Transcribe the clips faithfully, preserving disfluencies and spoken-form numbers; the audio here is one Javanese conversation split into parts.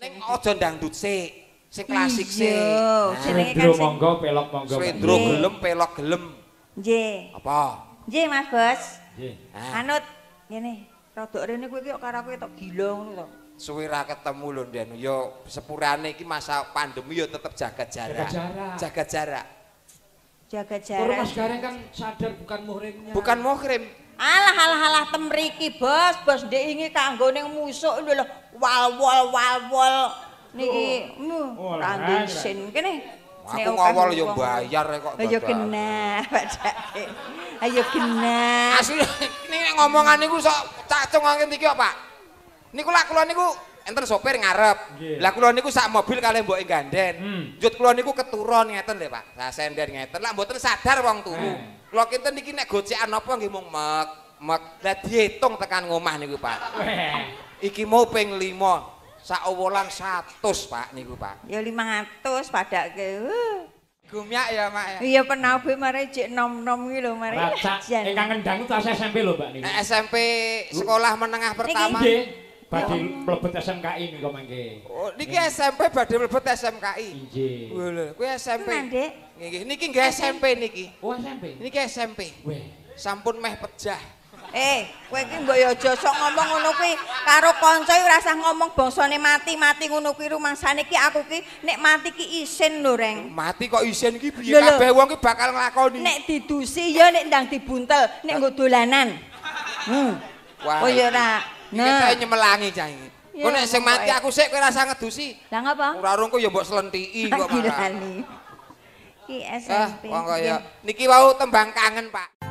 Ning aja dangdut sik. Sing klasik sik. Slendro monggo, pelok monggo. Slendro gelem, pelok gelem. Nggih. Apa? Nggih, Mas Bos. Nggih. Anut ngene, rodok rene kowe iki kok karo aku tok gila ngono to. Suwe ra ketemu lho Den. Ya sepurane iki masa pandemi ya tetep jaga jarak. Jaga jarak. Jaga jarak. Jaga Terus jarak. Mas Gareng kan sadar bukan muhrimnya. Bukan muhrim. Alah alah alah temriki, Bos. Bos ndek ingi kanggo ning musuk lho wal wal wal wal niki mu kanggo isin kene. Aku ngawal ya bayar kok. Ayo kena, Pak. Ayo kena. Asli ini ngomongan niku sok cacung ngene iki kok, Pak. Niku lak kula niku enten sopir ngarep. Lah kula niku sak mobil kalih mboke ganden. Njut kula niku keturun ngeten lho, Pak. Lah sender ngeten. Lah mboten sadar wong turu. Kula kinten iki nek gocekan apa nggih mung mek mek. Lah diitung tekan ngomah niku, Pak. Iki mau ping lima. Sak owolan seratus Pak niku Pak. Ya lima ratus padake. Uh. Gumyak ya Mak ya. Iya penabe mari cek nom-nom iki lho mari. Racak ingkang ngendang tas S M P lho Mbak niku. S M P sekolah menengah pertama. Nggih. Badhe mlebet S M K I niku mangke. Oh niki S M P badhe mlebet S M K I. Nggih. Lho lho kuwi S M P. Nggih. Nggih niki nggih S M P niki. Oh S M P. Niki S M P. Weh. Sampun meh pejah. Eh, kowe iki mbok ya aja sok ngomong ngono kuwi karo kanca ora usah ngomong bangsane mati-mati ngono kuwi rumangsane iki aku ki nek mati ki isin lho Reng. Mati kok isin iki piye kabeh wong ki bakal nglakoni. Nek didusi ya nek ndang dibuntel, nek nggo dolanan. Hmm. Wah. Oh ya ora. Nah, iki nyemelangi cah iki. Kok nek sing mati aku sik kowe rasa ngedusi. Lah ngapa? Ora rungku ya mbok slentiki kok malah. Ki S Ah, M P. wong kaya niki wau tembang kangen, Pak.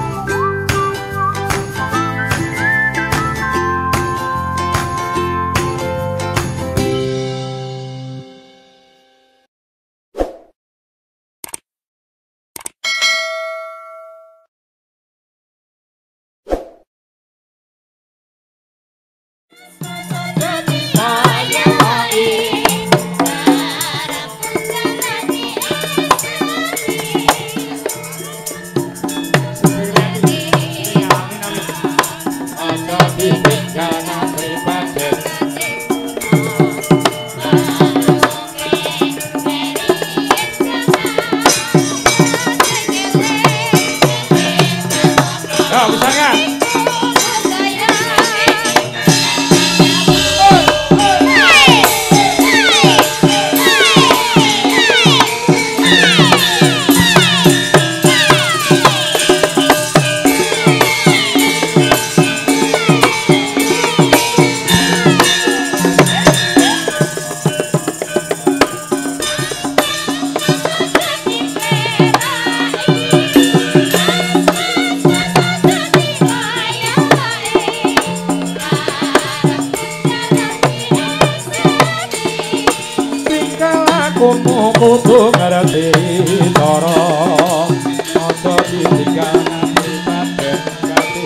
Kudu ngerti cara aja ditinggal nganti paten ganti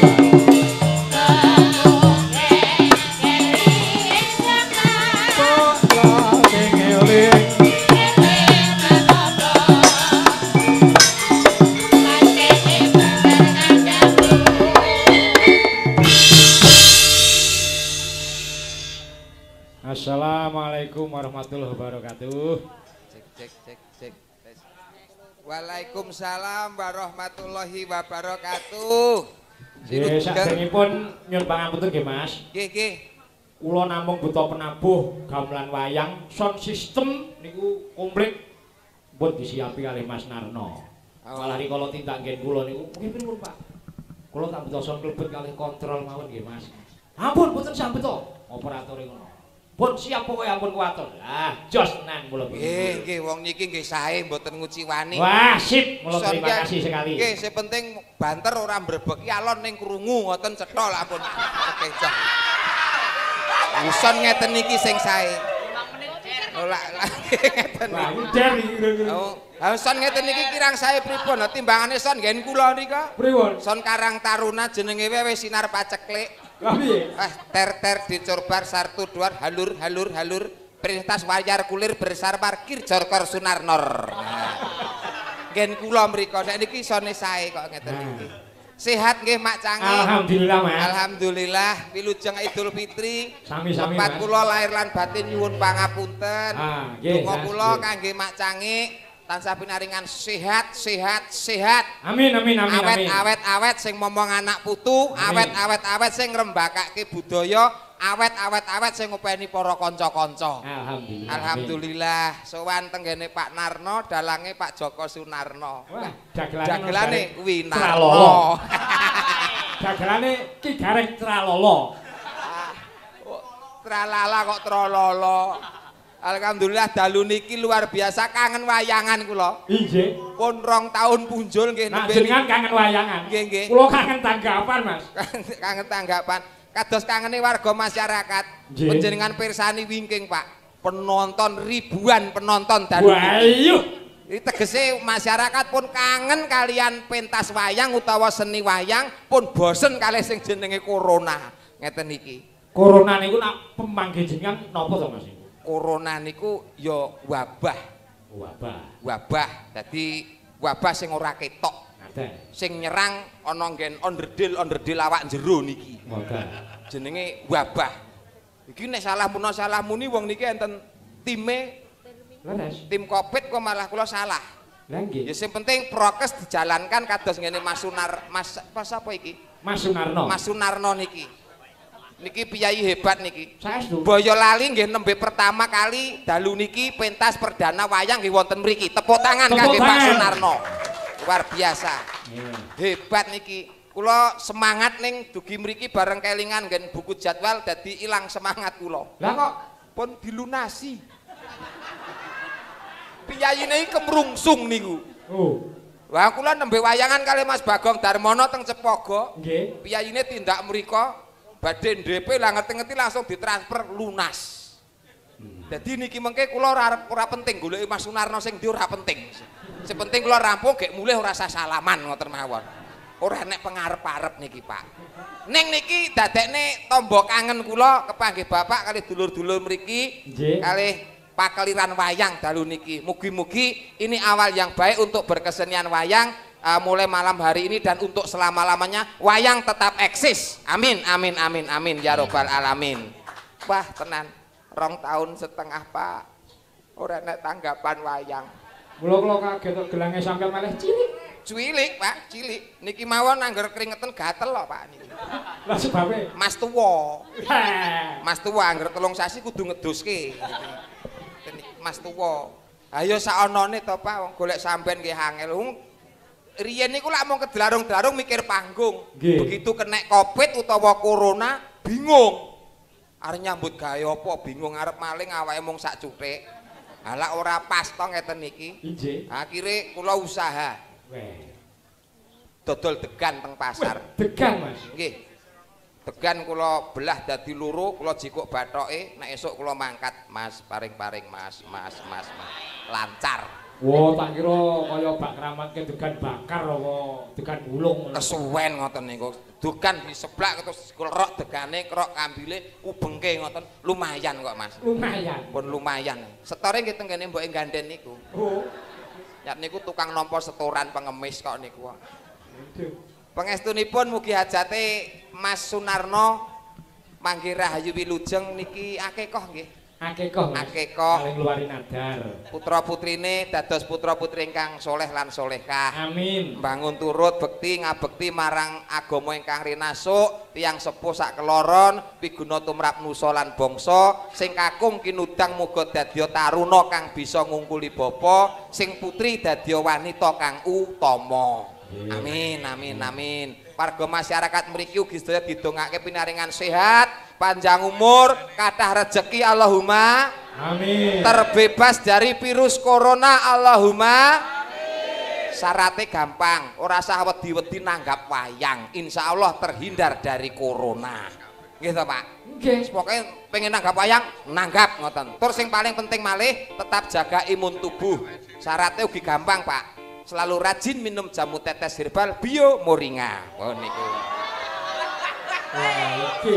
Assalamualaikum warahmatullahi wabarakatuh. Cek cek cek. Waalaikumsalam warahmatullahi wabarakatuh. Nggih, sakderengipun nyuwun pangapunten nggih Mas. Nggih, nggih. Kula namung buta penabuh gamelan wayang sound system niku komplit pun disiapi kalih Mas Narno. Malah rikala tindak nggih kula niku nggih pripun Pak? Kula tak buta sound klebet kalih kontrol mawon nggih Mas. Ampun mboten saged to operatore ngono. Pun siap pokoke ampun kuwatur. Lah, jos nang mula. Nggih, nggih wong niki nggih sae mboten nguciwani. Wah, sip. Mula terima kasih sekali. Nggih, sing penting banter ora mbrebeki alon ning krungu ngoten cetha lah ampun. Oke, jos. Uson ngeten iki sing sae. Ora ngeten. Wah, udan iki kira-kira. Oh, uson ngeten iki kirang sae pripun? Timbangane son nggen kula nika. Pripun? Son Karang Taruna jenenge wewe sinar paceklik. Lah piye? Ah, ter-ter dicurbar sartu duar halur halur halur perintas wayar kulir bersar parkir Jorkor Sunarnor. Nah. Gen kula mriko nek niki isone sae kok ngeten iki. Sehat nggih Mak Cangi. Alhamdulillah, Mas. Alhamdulillah, wilujeng Idul Fitri. Sami-sami, Tempat Mas. kula lahir lan batin nyuwun pangapunten. Ah, nggih. Donga Mas, kula nggih. kangge Mak Cangi tansah pinaringan sehat, sehat, sehat. Amin, amin, amin, Awet, amin. awet, awet sing momong anak putu, awet, awet, awet sing ngrembakake budaya, awet, awet, awet sing ngopeni para kanca-kanca. Alhamdulillah. Alhamdulillah, sowan tenggene Pak Narno, dalange Pak Joko Sunarno. Wah, dagelane Dagelane kuwi Tralolo. Narno. Dagelane Ki Gareng Tralolo. Tralala kok trololo. Alhamdulillah dalu niki luar biasa, kangen wayangan kula. Inggih. Pun rong taun punjul nggih Nah, nembe jenengan kangen wayangan. Nggih, nggih. Kula kangen tanggapan, Mas. kangen tanggapan. Kados kangene warga masyarakat. Nggih. Panjenengan pirsani wingking, Pak. Penonton ribuan penonton dalu Wah, niki. iya. Iki tegese masyarakat pun kangen kalian pentas wayang utawa seni wayang, pun bosen kalih sing jenenge corona. Ngeten niki. Corona niku nak pemanggih jenengan napa to, Mas? Corona niku ya wabah. Wabah. Wabah. Dadi wabah sing ora ketok. Ngaten. Sing nyerang ana nggen onderdil-onderdil awak jero niki. Moga. Jenenge wabah. Iki nek salah muna salah muni wong niki enten time Leres. tim Covid kok malah kula salah. Lah nggih. Ya sing penting prokes dijalankan kados ngene Mas Sunar Mas apa sapa iki? Mas Sunarno. Mas Sunarno niki. Niki piyai hebat niki. Saestu. Boyolali nggih nembe pertama kali dalu niki pentas perdana wayang nggih wonten mriki. Tepuk tangan Tepuk kangge Pak tangan. Sunarno. Luar biasa. Iya. Hebat niki. Kula semangat ning dugi mriki bareng kelingan nggen buku jadwal dadi ilang semangat kula. Lah kok Pun dilunasi. Piyayine iki kemrungsung niku. oh, Wah kula nembe wayangan kali Mas Bagong Darmono teng Cepogo. nggih. Piyayine tindak mriko badhe D P lah ngerti-ngerti langsung ditransfer lunas. Jadi niki mengke kula ora ora penting goleki Mas Sunarno sing ndi ora penting. Sing penting kula rampung gek mulih ora usah salaman ngoten mawon. Ora nek pengarep-arep niki, Pak. Ning niki dadekne tombo kangen kula kepanggih Bapak kali dulur-dulur mriki Nggih. kalih pakeliran wayang dalu niki. Mugi-mugi ini awal yang baik untuk berkesenian wayang uh, mulai malam hari ini dan untuk selama-lamanya wayang tetap eksis. Amin, amin, amin, amin ya robbal alamin. Wah, tenan. Rong tahun setengah, Pak. Ora nek tanggapan wayang. Mula kula kaget kok gelange sampeyan malah cilik. Cilik, Pak, cilik. Niki mawon angger keringetan gatel lho, Pak niki. Lah sebabe. Mas tuwa. Heh. Mas tuwa angger telung sasi kudu ngeduske. Mas tuwa. Ayo saonone to, Pak, wong golek sampean nggih angel. Wong riyen niku lak mung kedelarung-delarung mikir panggung. Nggih. Begitu kena Covid utawa corona, bingung. Arep nyambut gawe apa bingung arep maling awake mung sak cuthik. Lah ora pas to ngeten niki. Inggih. Akhire kula usaha Weh. dodol degan teng pasar. Degan, Mas. Nggih. Degan kula belah dadi loro, kula jikuk bathoke, nek esuk kula mangkat, Mas, paring-paring Mas, Mas, Mas, Mas. Lancar. Wah, tak kira kaya bak kramat ke degan bakar apa degan gulung. Kesuwen ngoten niku. Degan diseblak terus kerok degane, kerok kambile, ubengke ngoten. Lumayan kok, Mas. Lumayan. Pun lumayan. Setore nggih tenggene mboke ganden niku. Oh. Ya niku tukang nampa setoran pengemis kok niku. Aduh. Pangestunipun mugi hajate Mas Sunarno manggih rahayu wilujeng niki akekah nggih. Akekah, Mas. Akekah. Paling luari nadar. Putra putrine dados putra putri ingkang soleh lan solehah. Amin. Bangun turut bekti ngabekti marang agama ingkang rinasuk, tiyang sepuh sak keloron piguna tumrap nusa lan bangsa, sing kakung kinudang muga dadya taruna kang bisa ngungkuli bapa, sing putri dadya wanita kang utama. Amin, amin, amin. Warga masyarakat mriki ugi sedaya didongake pinaringan sehat, panjang umur, kathah rejeki Allahumma. Amin. Terbebas dari virus corona Allahumma. Syaratnya gampang, ora usah wedi-wedi nanggap wayang. Insya Allah terhindar dari corona. Gitu, Pak. Nggih. Pokoknya pengen nanggap wayang, nanggap ngoten. Terus yang paling penting malih tetap jaga imun tubuh. Syaratnya ugi gampang, Pak. Selalu rajin minum jamu tetes herbal bio moringa. Oh niku. Wah, iki.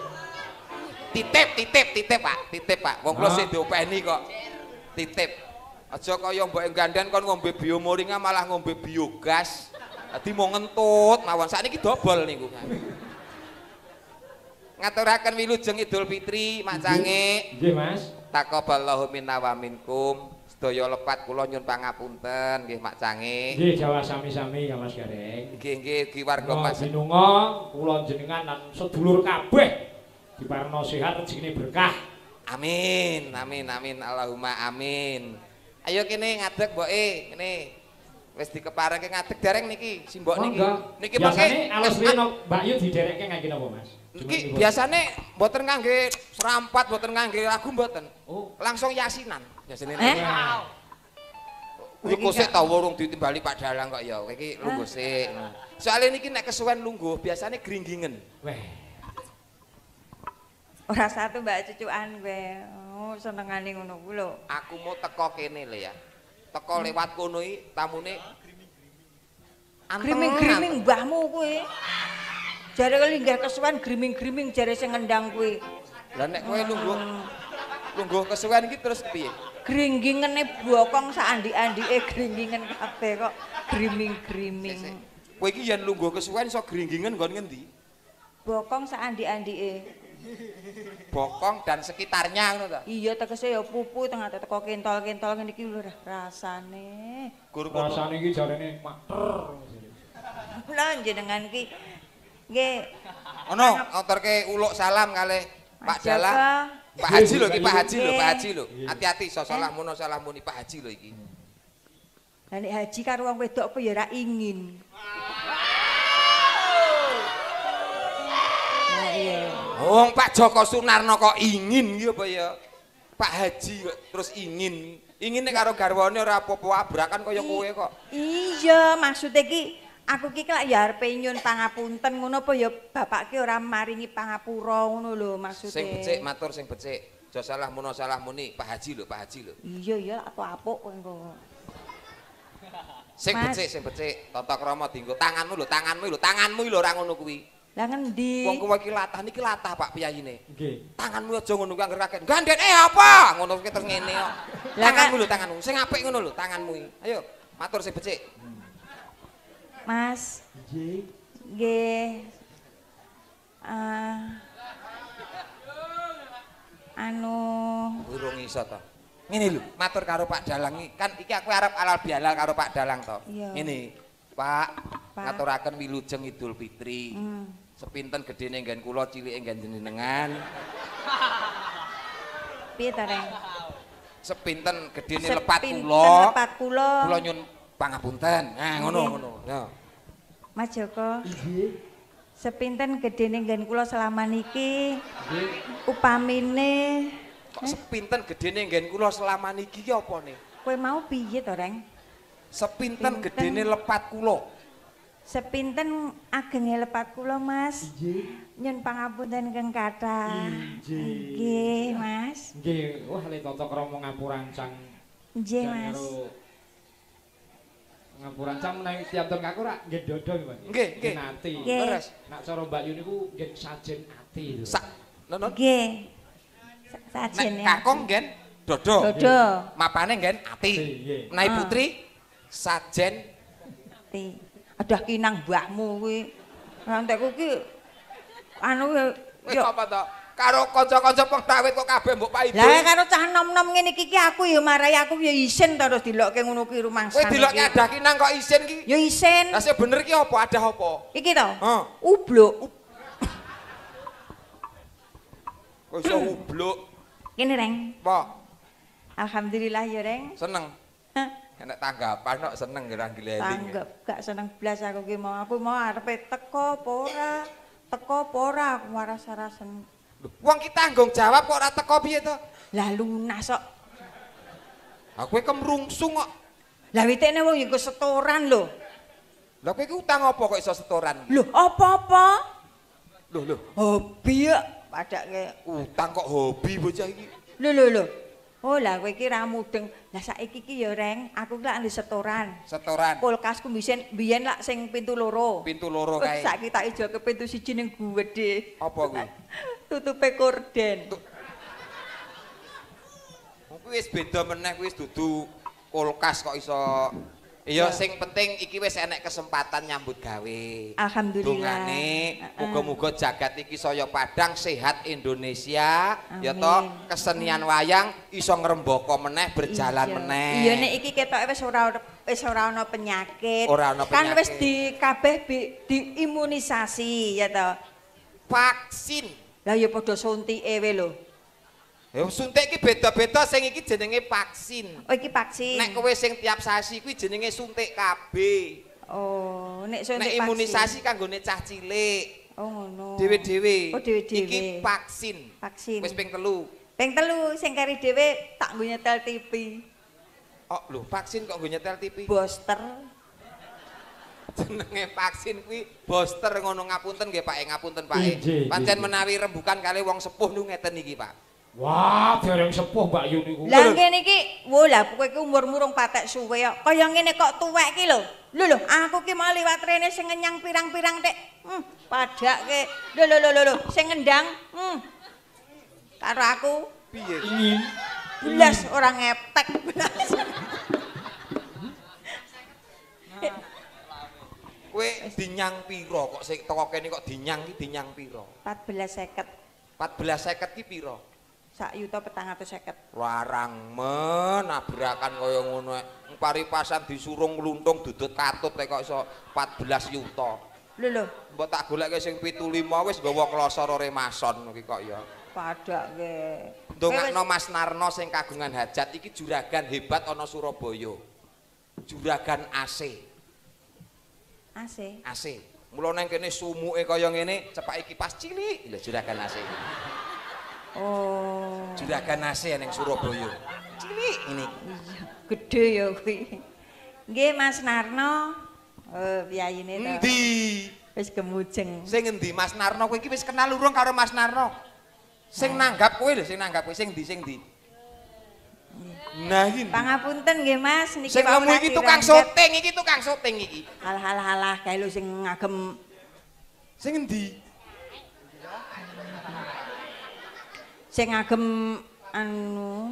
Titip, titip, titip, Pak. Titip, Pak. Wong kula sing diopeni kok. Titip. Aja kaya mbok gandhen kon ngombe bio moringa malah ngombe biogas. Dadi mau ngentut mawon sakniki dobol niku. Ngaturaken wilujeng Idul Fitri Mak Cange. Nggih, Mas. Taqabbalallahu minna wa minkum. Sedaya lepat kula nyuwun pangapunten nggih Mak Cange. Nggih, jawah sami-sami ya Mas Gareng. Nggih nggih ugi warga Mas. Binunga kula jenengan lan sedulur kabeh diparinga sehat rezekine berkah. Amin, amin, amin, Allahumma amin. Ayo kene ngadeg mboke, kene. Wis dikeparengke ngadeg dereng niki, simbok niki. Niki biasane alus rene Mbak Yu diderekke ngangge napa, Mas? Niki biasane mboten ngangge serampat, mboten ngangge lagu mboten. Oh, langsung yasinan biasane. Eh? Lungguh sik ta wurung ditimbali Pak Dalang kok ya. Iki lungguh sik. Soale niki nek kesuwen lungguh biasane gringgingen. Weh. Ora satu Mbak cucukan kowe. Oh, senengane ngono ku lho. Aku mau teko kene lho ya. Teko lewat kono iki tamune griming-griming mbahmu kowe. Jare linggih kesuwen griming-griming jare sing ngendang kowe. Lah nek kowe lungguh lungguh kesuwen iki terus piye? Gringgingene bokong saandi-andike gringgingen kabeh kok griming-griming. Kowe iki yen lungguh kesuwen iso gringgingen nggon ngendi? Bokong saandi-andike. Bokong dan sekitarnya ngono ta? Iya tegese ya pupu tengah teko kentol-kentol ngene iki lho rasane. Gur rasane iki jarene mater. Lah jenengan iki nggih. Ono ngaturke uluk salam kalih Pak Dalang. Pak Haji lho iki Pak Haji lho, Pak Haji lho. Hati-hati iso salah muno salah muni Pak Haji lho iki. Lah nek haji karo wong wedok apa ya ora ingin. Nah iya. Wong Pak Joko Sunarno kok ingin iki apa ya? Pak Haji kok terus ingin. Ingin nek karo garwane ora apa-apa abrakan kaya kowe kok. Iya, maksud iki aku ki lak ya arepe nyun pangapunten ngono apa ya bapak ki ora maringi pangapura ngono lho maksude. Sing becik matur sing becik. Aja salah muno salah muni Pak Haji lho, Pak Haji lho. Iya ya atau apuk kowe engko. Sing becik sing becik, tata krama dienggo tanganmu lho, tanganmu lho, tanganmu lho ora ngono kuwi. Lah ngendi? Wong kowe iki latah niki latah Pak Piyayine. Nggih. Tanganmu aja ngono kuwi angger kaget. Gandhen eh apa? Ngono kuwi terus ngene kok. Tanganmu lho, tanganmu. Sing apik ngono lho, tanganmu iki. Ayo, matur sing becik. Mas. Nggih. Nggih. Ah. Anu, urung iso to. Ngene lho, matur karo Pak Dalang iki. Kan iki aku arep alal bihalal karo Pak Dalang to. Ngene, Pak, ngaturaken wilujeng Idul Fitri. Hmm. Sepinten gedene nggen kula, cilike nggen jenengan. Piye ta, Reng? Sepinten gedene lepat kula. Lepat kula. Kula nyun pangapunten. Nah, ngono ngono. Ya. Mas Joko. Nggih. Sepinten gedene nggen kula selama niki. Nggih. Upamine kok sepinten gedene nggen kula selama niki ki opane? Kowe mau piye to, Reng? Sepinten gedene lepat kula. Sepinten agenge lepat kula, Mas. Nggih. Nyun pangapunten keng kathah. Nggih, Mas. Nggih, wah le tata krama ngapurancang. Nggih, Mas. Ngapurancang menawi tiap-tiap kaku rak nggih dodo nggih, Mas. Nggih, nggih. Ati. Terus nak cara Mbak Yu niku nggih sajen ati lho. Sak nono. Nggih. Sajen ya. Nek kakung nggen dodo. Dodo. Mapane nggen ati. Menawi putri sajen ati. Adah kinang mbahmu kuwi. Rantekku ki anu ya apa to? Karo kanca-kanca pengtawit kok kabeh mbok paidul. Lah karo cah nom-nom ngene iki ki aku ya marai aku ya isin terus dilokke ngono ki rumangsane. Kowe dilokke adah kinang kok isin ki? Ya isin. Lah sing bener ki apa? Adah apa? Iki to? Heeh. Ubluk. Kok iso ubluk? Kene, Reng. Apa? Alhamdulillah ya, Reng. Seneng. Enak tanggapan kok seneng gerang gileling. Tanggap gak seneng blas aku ki mau aku mau arepe teko apa ora? Teko apa ora aku waras-warasen. Wong ki tanggung jawab kok ora teko piye to? Lah lunas kok. Aku kemrungsung kok. Lah witene wong ya setoran lho. Lah kowe iki utang apa kok iso setoran? Lho, apa-apa? Lho lho, hobi ya padake utang kok hobi bocah iki. Lho lho lho. Oh lah kowe iki ra mudeng. Lah saiki iki ya Reng, aku lak ndek setoran. Setoran. Kulkasku mbisen biyen lak sing pintu loro. Pintu loro kae. Saiki tak ijoke pintu siji ning gedhe. Apa kuwi? Tutupe korden. Kuwi wis beda meneh kuwi wis dudu kulkas kok iso Iya, sing penting iki wis enek kesempatan nyambut gawe. Alhamdulillah. Dongane muga-muga jagat iki saya padang sehat Indonesia, ya toh kesenian wayang iso ngrembaka meneh berjalan meneh. Iya nek iki ketoke wis ora wis ora ana penyakit. Ora ana penyakit. Kan wis di kabeh diimunisasi ya toh. Vaksin. Lah ya padha suntike we lho. Ya suntik iki beda-beda, sing iki jenenge vaksin. Oh iki vaksin. Nek kowe sing tiap sasi kuwi jenenge suntik kabeh. Oh, nek suntik nek imunisasi kanggone cah cilik. Oh ngono. Dewe-dewe. Oh dewe-dewe. Iki vaksin. Vaksin. Wis ping telu. Ping telu sing kari dhewe tak nggo nyetel T V. Oh lho, vaksin kok nggo nyetel T V? Booster. Jenenge vaksin kuwi booster ngono ngapunten nggih Pak, ngapunten Pak. Pancen menawi rembukan kali wong sepuh niku ngeten iki Pak. Wah, dereng sepuh Mbak Yu niku. Lah ngene iki, wo lah kowe iki umurmu rong patek suwe kok. Kaya ngene kok tuwek iki lho. Lho lho, aku ki mau liwat rene sing ngenyang pirang-pirang tek. Hmm, padake. Lho lho lho lho, sing ngendang. Hmm. Karo aku piye? Ingin belas ora ngepek belas. Kowe dinyang pira kok sing teko kene kok dinyang iki dinyang pira? empat belas seket. empat belas seket ki pira? Sak yuta petang atus seket. Larang men nabrakan kaya ngono ae. Paripasan disurung ngluntung dudut katut kok iso empat belas yuta. Lho lho, mbok tak goleke sing pitu lima wis nggawa klosor ore mason iki kok ya. Padake. Ndongakno Mas Narno sing kagungan hajat iki juragan hebat ana Surabaya. Juragan A C. A C. A C. Mula nang kene sumuke kaya ngene, cepake kipas cilik lho juragan A C. Oh. Juragan A C ning Surabaya. Cilik ini. Iya, gede ya kuwi. Nggih Mas Narno. Oh, piyayine to. Endi? Wis kemujeng. Sing endi Mas Narno kowe iki wis kenal urung karo Mas Narno? Sing nanggap kowe lho, sing nanggap kowe sing ndi sing ndi? Nah iki. Pangapunten nggih Mas, niki sing lemu iki tukang syuting, iki tukang syuting iki. Halah-halah kae lho sing ngagem. Sing endi? Sing ngagem anu.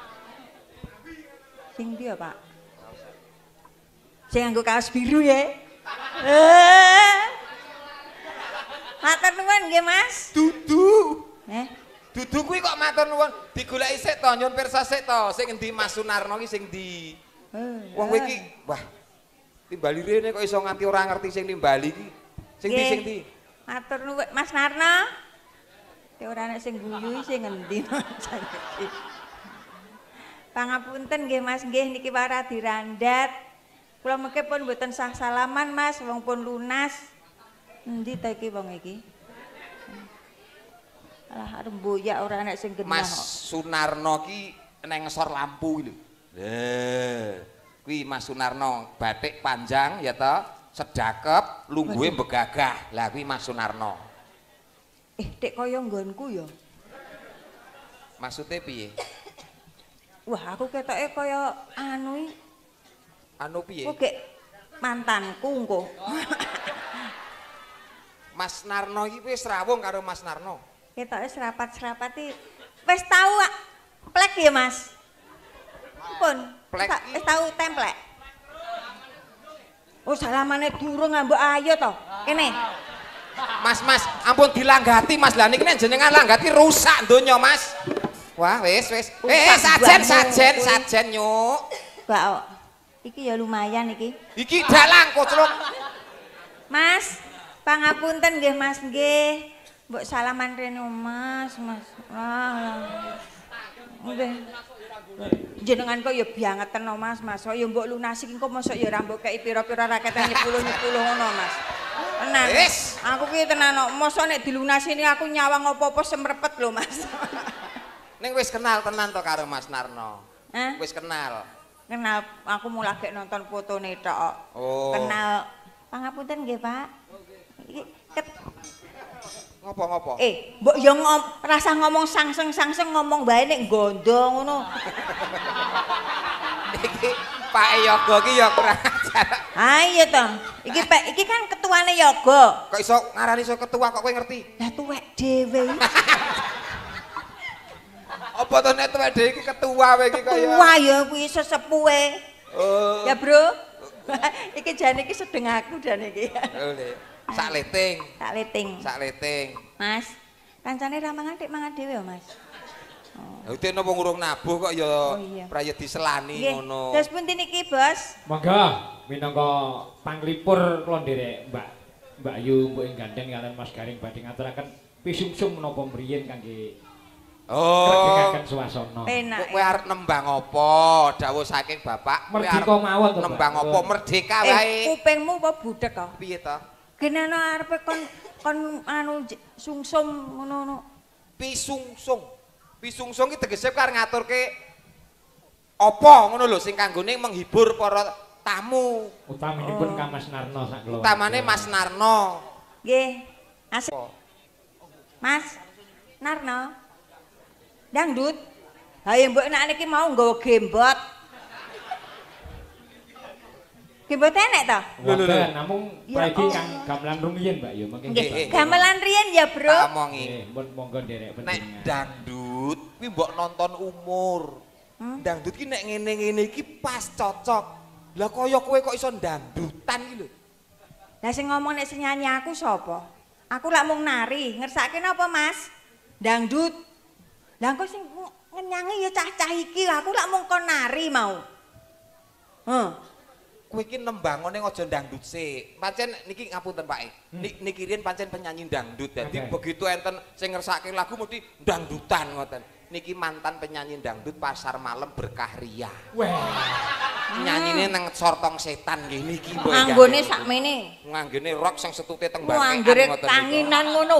Sing ndi ya, Pak? Sing nganggo kaos biru ya. Eh. Matur nuwun nggih Mas. Dudu. Eh, Dudu kuwi kok matur nuwun, digoleki sik to, nyun pirsa sik to. Sing endi Mas Sunarno ki sing ndi? Wong kowe iki, wah. Timbali rene kok iso nganti ora ngerti sing timbali iki. Sing ndi sing ndi? Matur nuwun Mas Narno. Te ora nek sing guyu sing endi. Pangapunten nggih Mas, nggih niki para dirandat. Kula mengke pun mboten sah salaman Mas, wong pun lunas. Endi ta iki wong iki? Alah remboyak ora nek sing genah. Mas Sunarno ki neng ngesor lampu iki lho. Lah, kuwi Mas Sunarno, batik panjang ya toh, sedakep, lungguhe begagah. Lah kuwi Mas Sunarno. Eh, dek kaya nggonku ya. Maksudnya piye? Wah, aku ketoke kaya anu iki. Anu piye? Kok gek mantanku engko. Mas Narno iki wis rawung karo Mas Narno. Ketoke serapat-serapat iki wis tau plek ya, Mas. Pun, Plek wis tau templek. Oh, salamane durung ngambek ayo to. Kene. Mas, Mas, ampun dilanggati Mas. Lah niki nek jenengan langgati rusak donya, Mas. Wah, wis wis. Eh, sajen sajen sajen nyuk. Mbak, iki ya lumayan iki. Iki dalang koclok. Mas, pangapunten nggih Mas nggih. Mbok salaman rene Mas, Mas. Lah. Nggih. Jenengan kok ya biangeten no Mas, Mas. Kok ya mbok lunasi ki kok mosok ya ora mbok kei pira-pira rakete nyepuluh-nyepuluh ngono Mas. Tenan. Wis. Aku ki tenan kok mosok nek dilunasi ini aku nyawang apa-apa semrepet lho Mas. Ning wis kenal tenan to karo Mas Narno. Hah? Wis kenal. Kenal, aku mulai gek nonton fotone tok. Oh. Kenal. Pangapunten nggih, Pak. Iki ket Ngopo-ngopo? Eh, mbok yo ngom, rasa ngomong sangseng-sangseng ngomong bae nek gondo ngono. Iki Pak Yoga ki ya kurang ajar. Ha iya to. Iki Pak, iki kan ketuane yoga. Kok iso ngarani iso ketua kok kowe ngerti? Lah tuwek dhewe. Apa to nek tuwek dhewe iki ketua wae iki kaya. Ketua ya kuwi sesepuhe. Oh. Ya, Bro. Iki jane iki sedeng aku jane iki. Oh, Le. Sak leting. Sak leting. Sak leting. Mas, kancane ra mangan dik mangan dhewe ya, Mas. Oh. Udah napa ngurung nabuh kok ya Oh, iya. praya diselani ngono. Terus pun niki, Bos. Monggo minangka panglipur kula nderek Mbak Mbak Ayu mbok ing gandeng kalian Mas Garing badhe ngaturaken pisungsung menapa mriyen kangge Oh. Ngregekaken swasana. Penak. Kowe arep nembang apa? Dawuh saking Bapak. Kowe Merdeka arep mawon to, Mbak. nembang apa? Merdeka Eh, wae. kupingmu apa budhek kok? Piye to? Genano arepe kon kon anu j- sungsum ngono-ngono. Pisungsung. Pisungsung iki tegese karo ngaturke apa ngono lho sing kanggone menghibur para tamu. Utaminipun Kang Mas Narno sak keluarga. Utamane Mas Narno. Nggih. Asik. Mas Narno. Dangdut. Ha ya mbok nek niki mau nggawa gembot. Gembot enek ta? Wonten namung Ya praiki Allah. Kang gamelan rumiyin Mbak ya mangke. Nggih. nggih. Gamelan riyen ya, Bro. Tak omongi. Nggih, mun monggo nderek Nek panjenengan. dangdut kuwi mbok nonton umur. Hmm? Dangdut ki nek ngene-ngene iki pas cocok. Lah kaya kowe kok iso dangdutan iki lho. Lah sing ngomong nek sing nyanyi aku sapa? Aku lak mung nari, ngersake napa, Mas? Dangdut. Lah engko sing ngenyangi ya cah-cah iki, aku lak mung kon nari mau. Heh. Kowe iki nembangane aja dangdut sik. Pancen niki ngapunten Pak. Nik niki riyen pancen penyanyi dangdut. Dadi Oke. begitu enten sing ngersake lagu mesti dangdutan ngoten. Niki mantan penyanyi dangdut Pasar Malam Berkah Ria. Wah. Nyanyine nang Sortong Setan nggih niki mbok. Anggone sakmene. Nganggone rock sing setute teng Wah, bangkean anggere ngoten niku. tanginan ngono.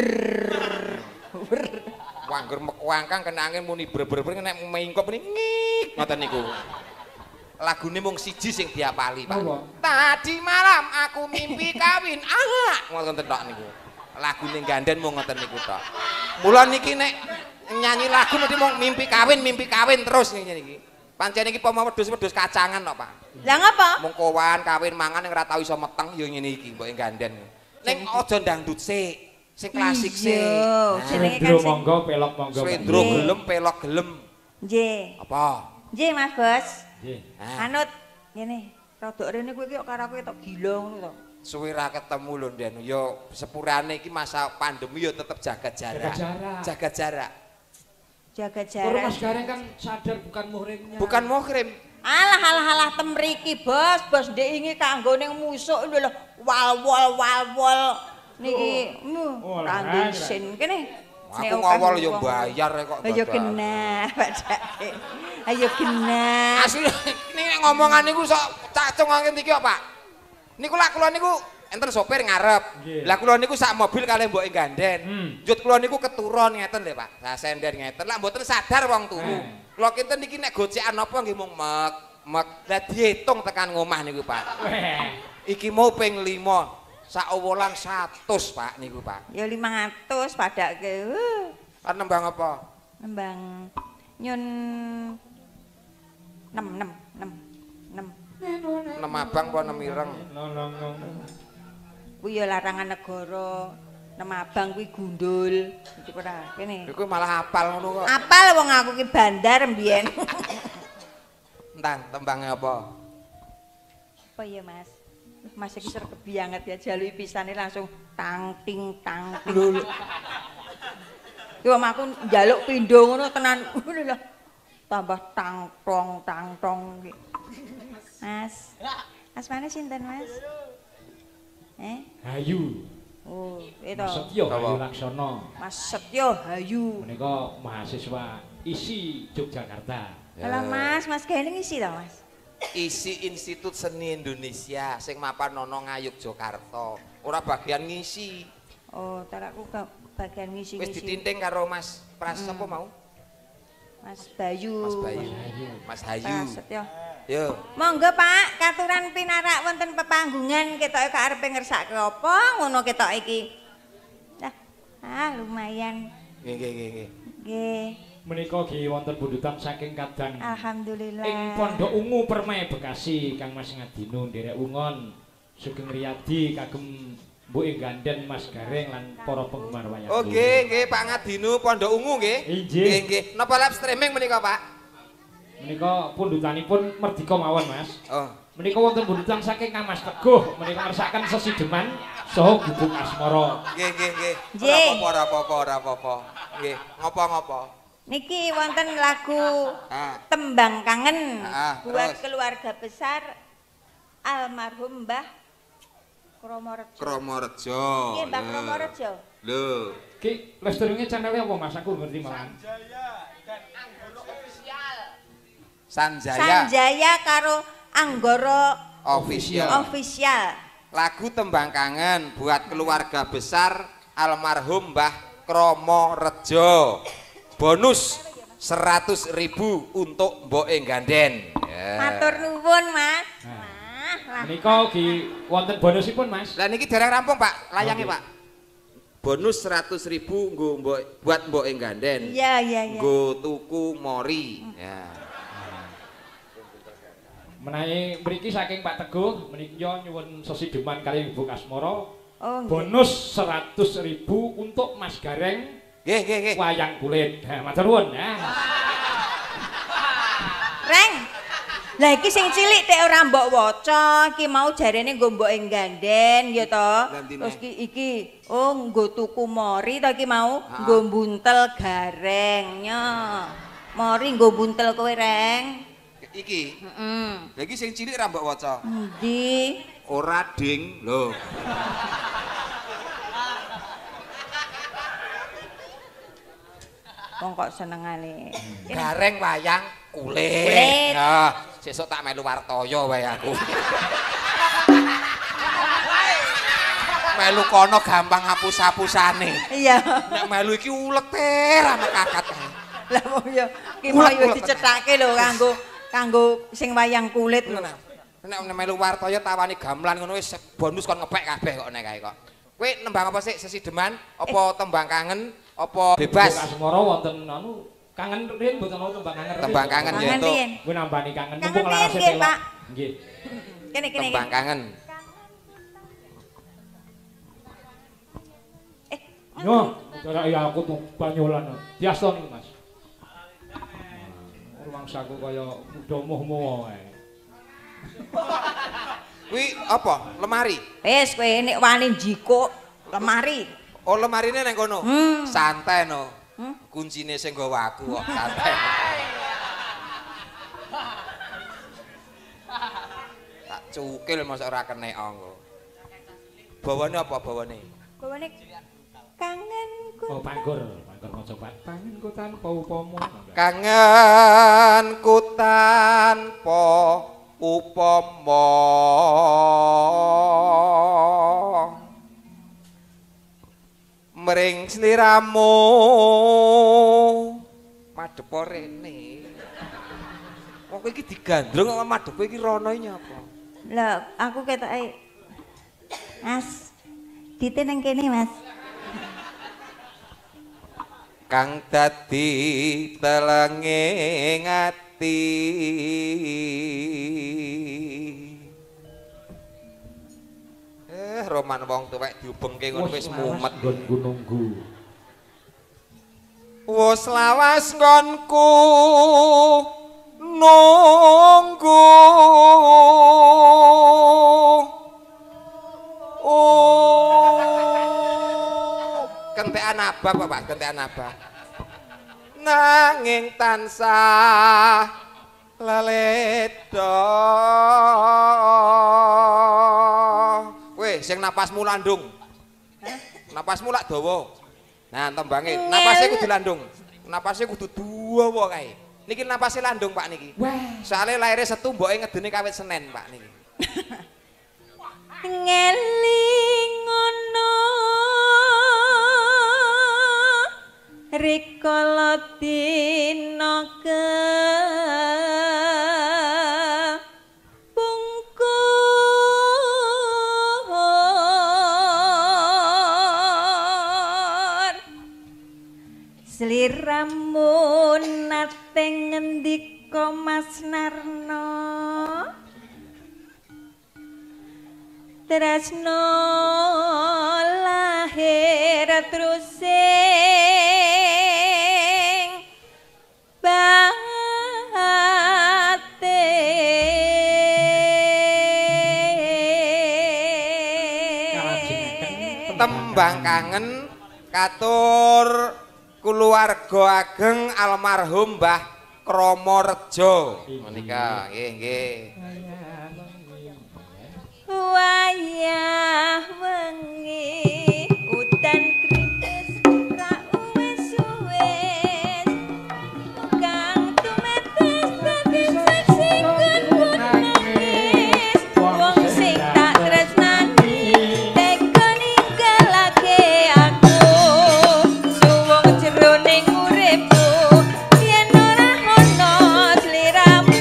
Wah, angger mekuangkang kena angin muni ber-ber nek mingkop muni ngik ngoten niku. Lagune mung siji sing diapali, Pak. Apa? Tadi malam aku mimpi kawin. Ah, ngoten tok niku. Lagune ganden mung ngoten niku tok. Mula niki nek nyanyi lagu mesti mung mimpi kawin, mimpi kawin terus ngene niki. Pancen iki pama wedhus-wedhus kacangan tok, Pak. Lah ngapa? Mung kowan kawin mangan ning ora tau iso meteng ya ngene iki mbok ganden. Ning aja dangdut sik, sing klasik sik. Iya, jenenge kan Swendro sing monggo pelok monggo. Mbak. Swendro Nggih. gelem pelok gelem. nggih. Apa? Nggih, Mas Bos. Nggih. Ah, Anut ngene, rodok rene kowe iki kok karo aku ketok gila ngono to. suwe ra ketemu lho Den. Ya sepurane iki masa pandemi ya tetep jaga jarak. Jaga jarak. Jaga jarak. Jaga Terus jarak. Mas Garing kan sadar bukan muhrimnya. Bukan muhrim. Alah alah alah temriki, Bos. Bos ndek ingi kanggo ning musuk lho lho. Wal wal wal wal. Niki, mu, Oh, kanggo lah, sin kene. Aku ngawal ya bayar kok. Ayo dadak. genah, padake. Ayo genah. Asli ini ngomongan niku sok cacung angin iki kok, Pak. Niku lak kula niku enten sopir ngarep. Nggih. Lah kula niku sak mobil kalih mboke ganden. Hmm. Jut kula niku keturon ngeten lho, Pak. Lah sender ngeten. Lah mboten sadar wong turu. Hmm. Kula kinten niki nek gocekan napa nggih mung mek mek. Lah diitung tekan ngomah niku, Pak. Weh. Iki mau ping lima. Sak owolan satus, Pak niku, Pak. Ya lima ratus padake. Uh, Kan nembang apa? nembang nyun enam enam enam enam. Nem abang apa nem ireng? Nolong nolong. Kuwi ya larangan negara. Nem abang kuwi gundul. Iki ora kene. Iku malah apal ngono kok. Apal wong aku ki bandar mbiyen. Entang tembangnya apa? Apa ya, Mas? Mas iki sregep banget ya jalui pisane langsung tang ting tang ting. Ki wong aku njaluk pindho ngono tenan. Ngono lho. Tambah tang tong tang tong iki. Mas. Mas mana sinten, Mas? Eh? Hayu. Oh, itu. Mas Setyo Apa? Hayu Laksono. Mas Setyo Hayu. Menika mahasiswa isi Yogyakarta. Kalau Mas, Mas Garing isi ta, Mas? Isi Institut Seni Indonesia sing mapan nono Ngayuk Jakarta. Ora bagian ngisi. Oh, tar aku ke bagian Wis ngisi-ngisi. ditinting karo Mas Pras Hmm. apa mau? Mas Bayu. Mas Bayu. Hayu. Mas Hayu. Prasetyo. Yo. Monggo Pak, katuran pinarak wonten pepanggungan ketoke karepe ngersake apa ngono ketok iki. Dah, ah lumayan. Nggih nggih nggih nggih. Nggih, Menika nggih wonten bundutan saking kadang alhamdulillah. ing Pondok Ungu Permai Bekasi Kang Mas Ngadino nderek ungon Sugeng Riyadi kagem Mbok Ganden Mas Garing lan para penggemar wayang. Oh nggih nggih Pak Ngadinu Pondok Ungu nggih. Inggih. Nggih nggih. Napa live streaming menika Pak? Menika pundutanipun merdika mawon, Mas. Oh. Menika wonten pundutan saking Kang Mas Teguh, menika ngersakaken sesideman saha gubuk asmara. Nggih, nggih, nggih. Nggih. Ora apa-apa, ora apa-apa. Nggih, ngopo-ngopo. Niki wonten lagu Ah. Tembang Kangen Ah, buat terus? keluarga besar almarhum Mbah Kromorejo. Kromorejo. Nggih, Mbah Kromorejo. Lho. Ki lesterunge channel apa Mas? Aku ngerti malah. Sanjaya Sanjaya karo Anggara official. Official. Lagu Tembang Kangen buat keluarga besar almarhum Mbah Kromorejo. Bonus seratus ribu untuk Mbok Engganden. Yeah. Matur nuwun, Mas. Nah. Nah, lah. Menika ugi wonten bonusipun, Mas. Lah niki dereng rampung, Pak. Layangi, Oke. Pak. Bonus seratus ribu nggo mbok buat Mbok Engganden. Iya, iya, iya. Nggo tuku mori. Ya. Menawi mriki saking Pak Teguh menika nyuwun sesideman kali Ibu Kasmara. Oh, nggih. Bonus seratus ribu untuk Mas Gareng Nggih, nggih, nggih. wayang kulit. Nah, matur nuwun ya. Reng. Lah iki sing cilik tek ora mbok waca, iki mau jarene nggo mbok Engganden ya to. Gantine. Terus iki iki oh nggo tuku mori to iki mau Ha. nggo buntel garengnya. Mori nggo buntel kowe, Reng. Iki. Heeh. Lah iki sing cilik ra mbok waca. Endi? Ora ding lho. Wong kok senengane. Gareng wayang kulit. Kulit. Ya, sesuk tak melu Wartoyo wae aku. Melu kono gampang hapus-hapusane. Iya. Nek melu iki ulete ra mekakat. Lah mau ya ki mau yo Ulek-ulek. dicethake lho kanggo kanggo sing wayang kulit lho. Nek melu Wartoyo tawani gamelan ngono wis bonus kon ngepek kabeh kok nek kae kok. Kowe nembang apa sih sesideman? Apa tembang kangen? Apa bebas? Ibu Kasmara wonten anu kangen riyen mboten ana tembang kangen. Tembang kangen ya Kangen itu. riyen. Kuwi nambani kangen Kangen mumpung riyen, larase nggih, telok. Pak. Nggih. Kene kene. Tembang kene. kangen. Eh, Yo, cara ya aku tuh banyolan. Biasa niku, Mas. Rumangsaku kaya muda-muh wae. Kuwi apa? Lemari. wis kowe nek wani njikuk lemari. Oh, lemarine nang kono. Hmm. Santai no. Hmm? Kuncine sing nggawa aku kok santai. Tak cukil masa ora kenek anggo. Bawane apa bawane? Bawane kangenku. Oh, panggur, panggur maca Pak. Kangenku tanpa upama. Kangenku tanpa upama. Mring sliramu madhep rene. Wong kowe iki digandrung kok madhep iki rono iki apa? Lah aku ketoke Mas. Dite nang kene, Mas. Kang dadi telenge ngati. Eh, roman wong tuwek diubengke ngono wis mumet. nggonku nunggu. Wes lawas nggonku nunggu. Oh. Kentekan abah Pak, kentekan abah. Nanging tansah leledo. Weh, sing napasmu landung. Napasmu lak dawa. Nah, tembange, napasnya kudu landung. Napasnya kudu dawa kae. Niki napasnya landung, Pak niki. Wah, Soale laire Setu mboke ngedene kawit Senin, Pak niki. Ngeling ngono rikala dina ke pungkur sliramu nate ngendika Mas Narno tresno lahir terusing batin tembang kangen katur keluarga ageng almarhum Mbah Kromorejo menika nggih nggih wayah wengi udan kritis ra wis suwes kang tumetes dadi saksi nangis wong sing tak tresnani tega ninggalake aku suwung jroning uripku yen ora ono sliramu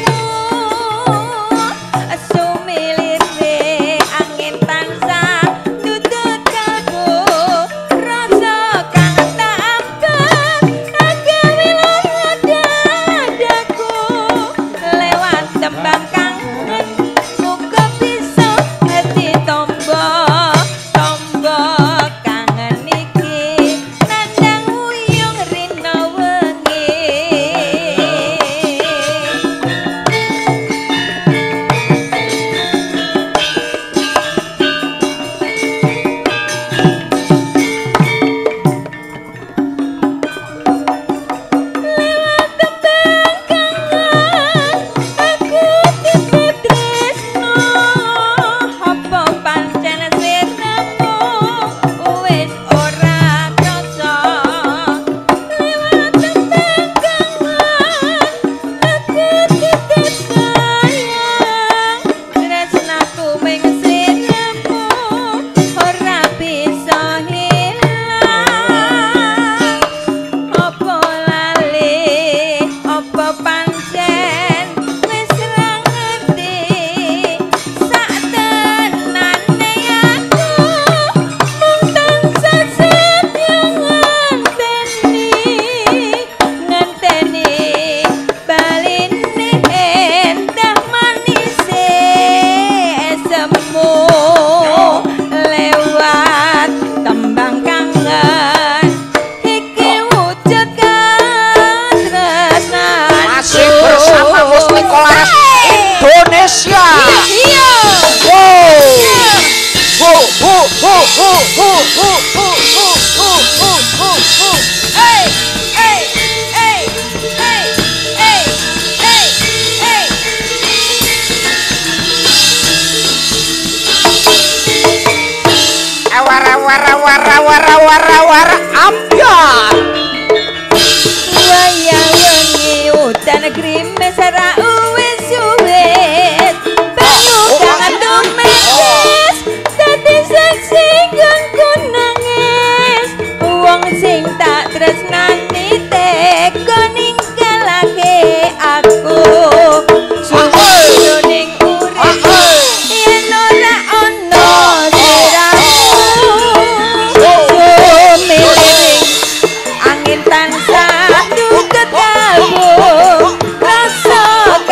sumilire angin tansah tutut kalbu rasa kang tak amkat agawe lara dadaku lewat tembang kangen muga bisa hati tombo tombo kangen iki nandang uyung rina wengi lewat tembang kangen aku titip tresno apa pancen sirnamu wis ora krasa lewat tembang kangen aku titip sayang tresnaku ming sirnamu ora bisa hilang apa lali apa pancen wis ra ngerti sak tenane aku mung tansah setya ngenteni ngenteni baline endah manise semu lewat tembang kangen iki wujud katresnan masih bersama Mus Nikolas Indonesia iya wow hu hu hu hu hu hu hu hu hu hu hu hu hey hey hey hey hey hey hey awara wara wara wara wara wara ambyar wayah wengi udan grimis ra wis suwes banyu kang tumetes dadi saksi kanggo nangis wong sing tak tresnani tega ninggalake aku suwung urip yen ora ono sliramu sumiliring angin tansah duket kalbu rasa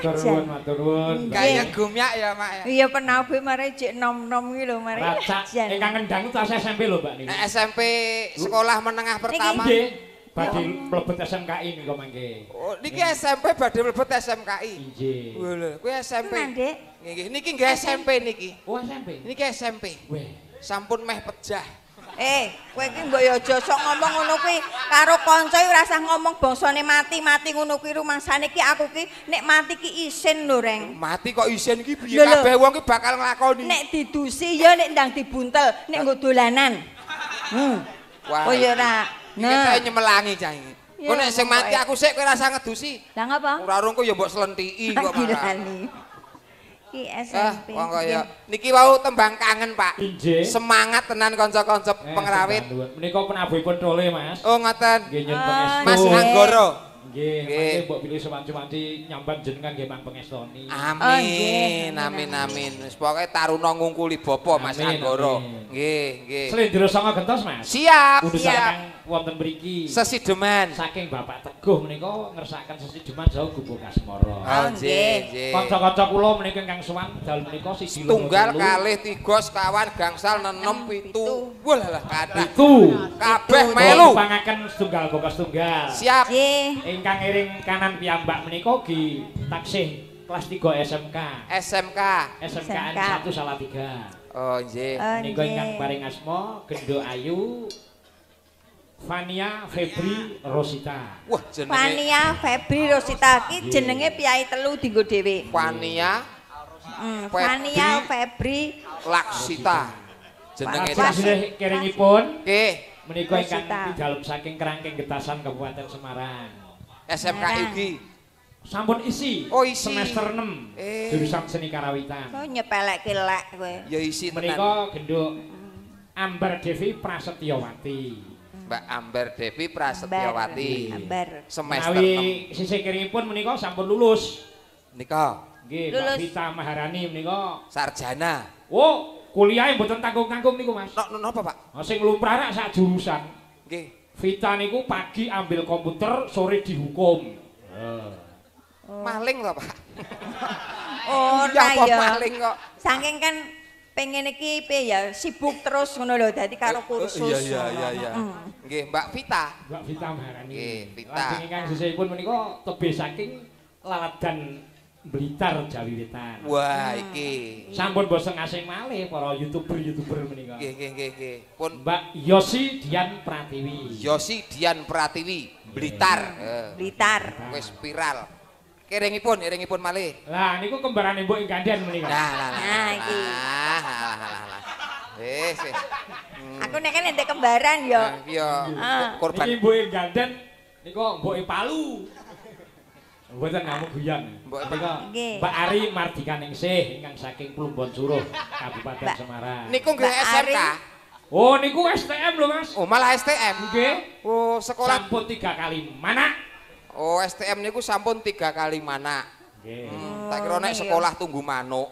aja. Matur nuwun, matur nuwun. Kayak gumyak ya, Mak ya. Iya penabe mari cek nom-nom iki lho mari. Racak ingkang ngendang tas S M P lho, Mbak niku. S M P sekolah menengah pertama. Nggih. Badhe mlebet S M K I niku mangke. Oh, niki S M P badhe mlebet S M K I. Nggih. Wah lho, kuwi S M P. Tenan, Dik. Nggih, niki nggih S M P niki. Oh, S M P. Niki S M P. Weh. Sampun meh pejah. Eh, kowe iki mbok yo aja sok ngomong ngono kuwi karo kanca ora usah ngomong bangsane mati-mati ngono kuwi rumangsane iki aku ki nek mati ki isin lho, Reng. Mati kok isin iki piye Lho, lho. kabeh wong ki bakal nglakoni. Nek didusi ya nek ndang dibuntel, nek nggo dolanan. Hmm. Wah. Oh ya ora. Iki kae Nah. nyemelangi cah iki. Ya, Kok nek sing mati pokoknya. aku sik kowe rasa ngedusi. Lah ngapa? Ora rungku ya mbok slentiki kok malah. Gilani. Ki S Ah, M P. wong kaya niki wau tembang kangen, Pak. Injih. Semangat tenan kanca-kanca Eh, pengrawit. Menika penabuhipun tole, Mas. Oh, ngoten. Nggih nyun Oh, pangestu. Mas Nggih. Anggoro. Nggih, Nggih. mangke mbok pilih sewanci-wanci nyamban jenengan nggih Mang Pengestoni. Oh, nggih. Amin, amin, amin. Wis pokoke taruna ngungkuli bapa Mas Amin, Anggoro. amin. Nggih, nggih. Slendra sanga gentos, Mas. Siap, Utusan siap. kang wonten mriki. Sesideman. Saking Bapak Teguh menika ngersakaken sesideman saha Gubuk Asmara. Oh, nggih. nggih, nggih. Kanca-kanca kula menika ingkang sowan dal menika siji loro Tunggal telu, kalih tiga sekawan gangsal nenem pitu. Wah lah kathah. pitu. Kabeh Pitu. melu. Pangaken setunggal bokas tunggal. Siap. Nggih. Ingkang iring kanan piyambak menika gi taksih kelas tiga S M K. S M K. S M K N S M K. satu Salatiga. Oh, nggih. Oh, Menika ingkang nggih. paring asma Gendo Ayu Fania Febri Rosita. Wah, jenenge Fania Febri Rosita ki jenenge piyai telu dienggo dhewe. Fania Hmm, Febri. Fania Febri Laksita. Jenenge Wah, Saksine keringipun Nggih, menika ingkang Rosita. pidalem saking Kerangkeng Getasan Kabupaten Semarang. S M K I ugi. Sampun isi, Oh, isi. semester enam Eh. jurusan seni karawitan. kok nyepelekke lek kowe. Ya isi tenan. Menika genduk Ambar Devi Prasetyawati. Mbak Amber Devi Prasetyawati. Ambar. Semester Menawi enam. sisih kiringipun menika sampun lulus. Nika Nggih, Mbak Lulus. Vita Maharani menika. sarjana. Oh, kuliah mboten tanggung-tanggung niku, Mas. No, no, napa, Pak? Oh, sing lumrah sak jurusan. Nggih. Vita niku pagi ambil komputer, sore dihukum. Eh. Maling to, Pak? Oh, Iya, nah apa ya. maling kok. Saking kan pengen iki piye ya sibuk terus ngono lho dadi karo kursus. Iya, iya, iya, iya. Hmm. Nggih, Mbak Vita. Mbak Vita Maharani. Nggih, Vita. Lajeng ingkang sisihipun menika tebih saking Laladan Blitar Jawi Wetan. Wah, iki. Sampun bosen asing malih para YouTuber-YouTuber menika. Nggih, nggih, nggih, nggih. Pun Mbak Yosi Dian Pratiwi. Yosi Dian Pratiwi, Blitar. Eh, Blitar. Wis viral. Kiringipun, iringipun malih. Lah niku kembarane Mbok ing gandian menika. Nah, lah, lah. Nah, iki. Ah, lah, lah, lah. Wis, wis. Aku nek kan ndek kembaran ya. Nah, iya, Ah. korban. Niki Mbok ing gandian niku Mbok e Palu. Mboten ngamuk guyon. Mbok e Menika Nggih. Mbak Ari Mardikaningsih ingkang saking Plumbon Suruh, Kabupaten Mbak- Semarang. Niku nggih Mbak S M K. Ari. Oh niku S T M lho Mas. Oh, malah S T M. Nggih. Oh, sekolah. Sampun tiga kali mana? Oh, S T M niku sampun tiga kali mana. Nggih. Hmm, tak kira nek iya. sekolah tunggu manuk.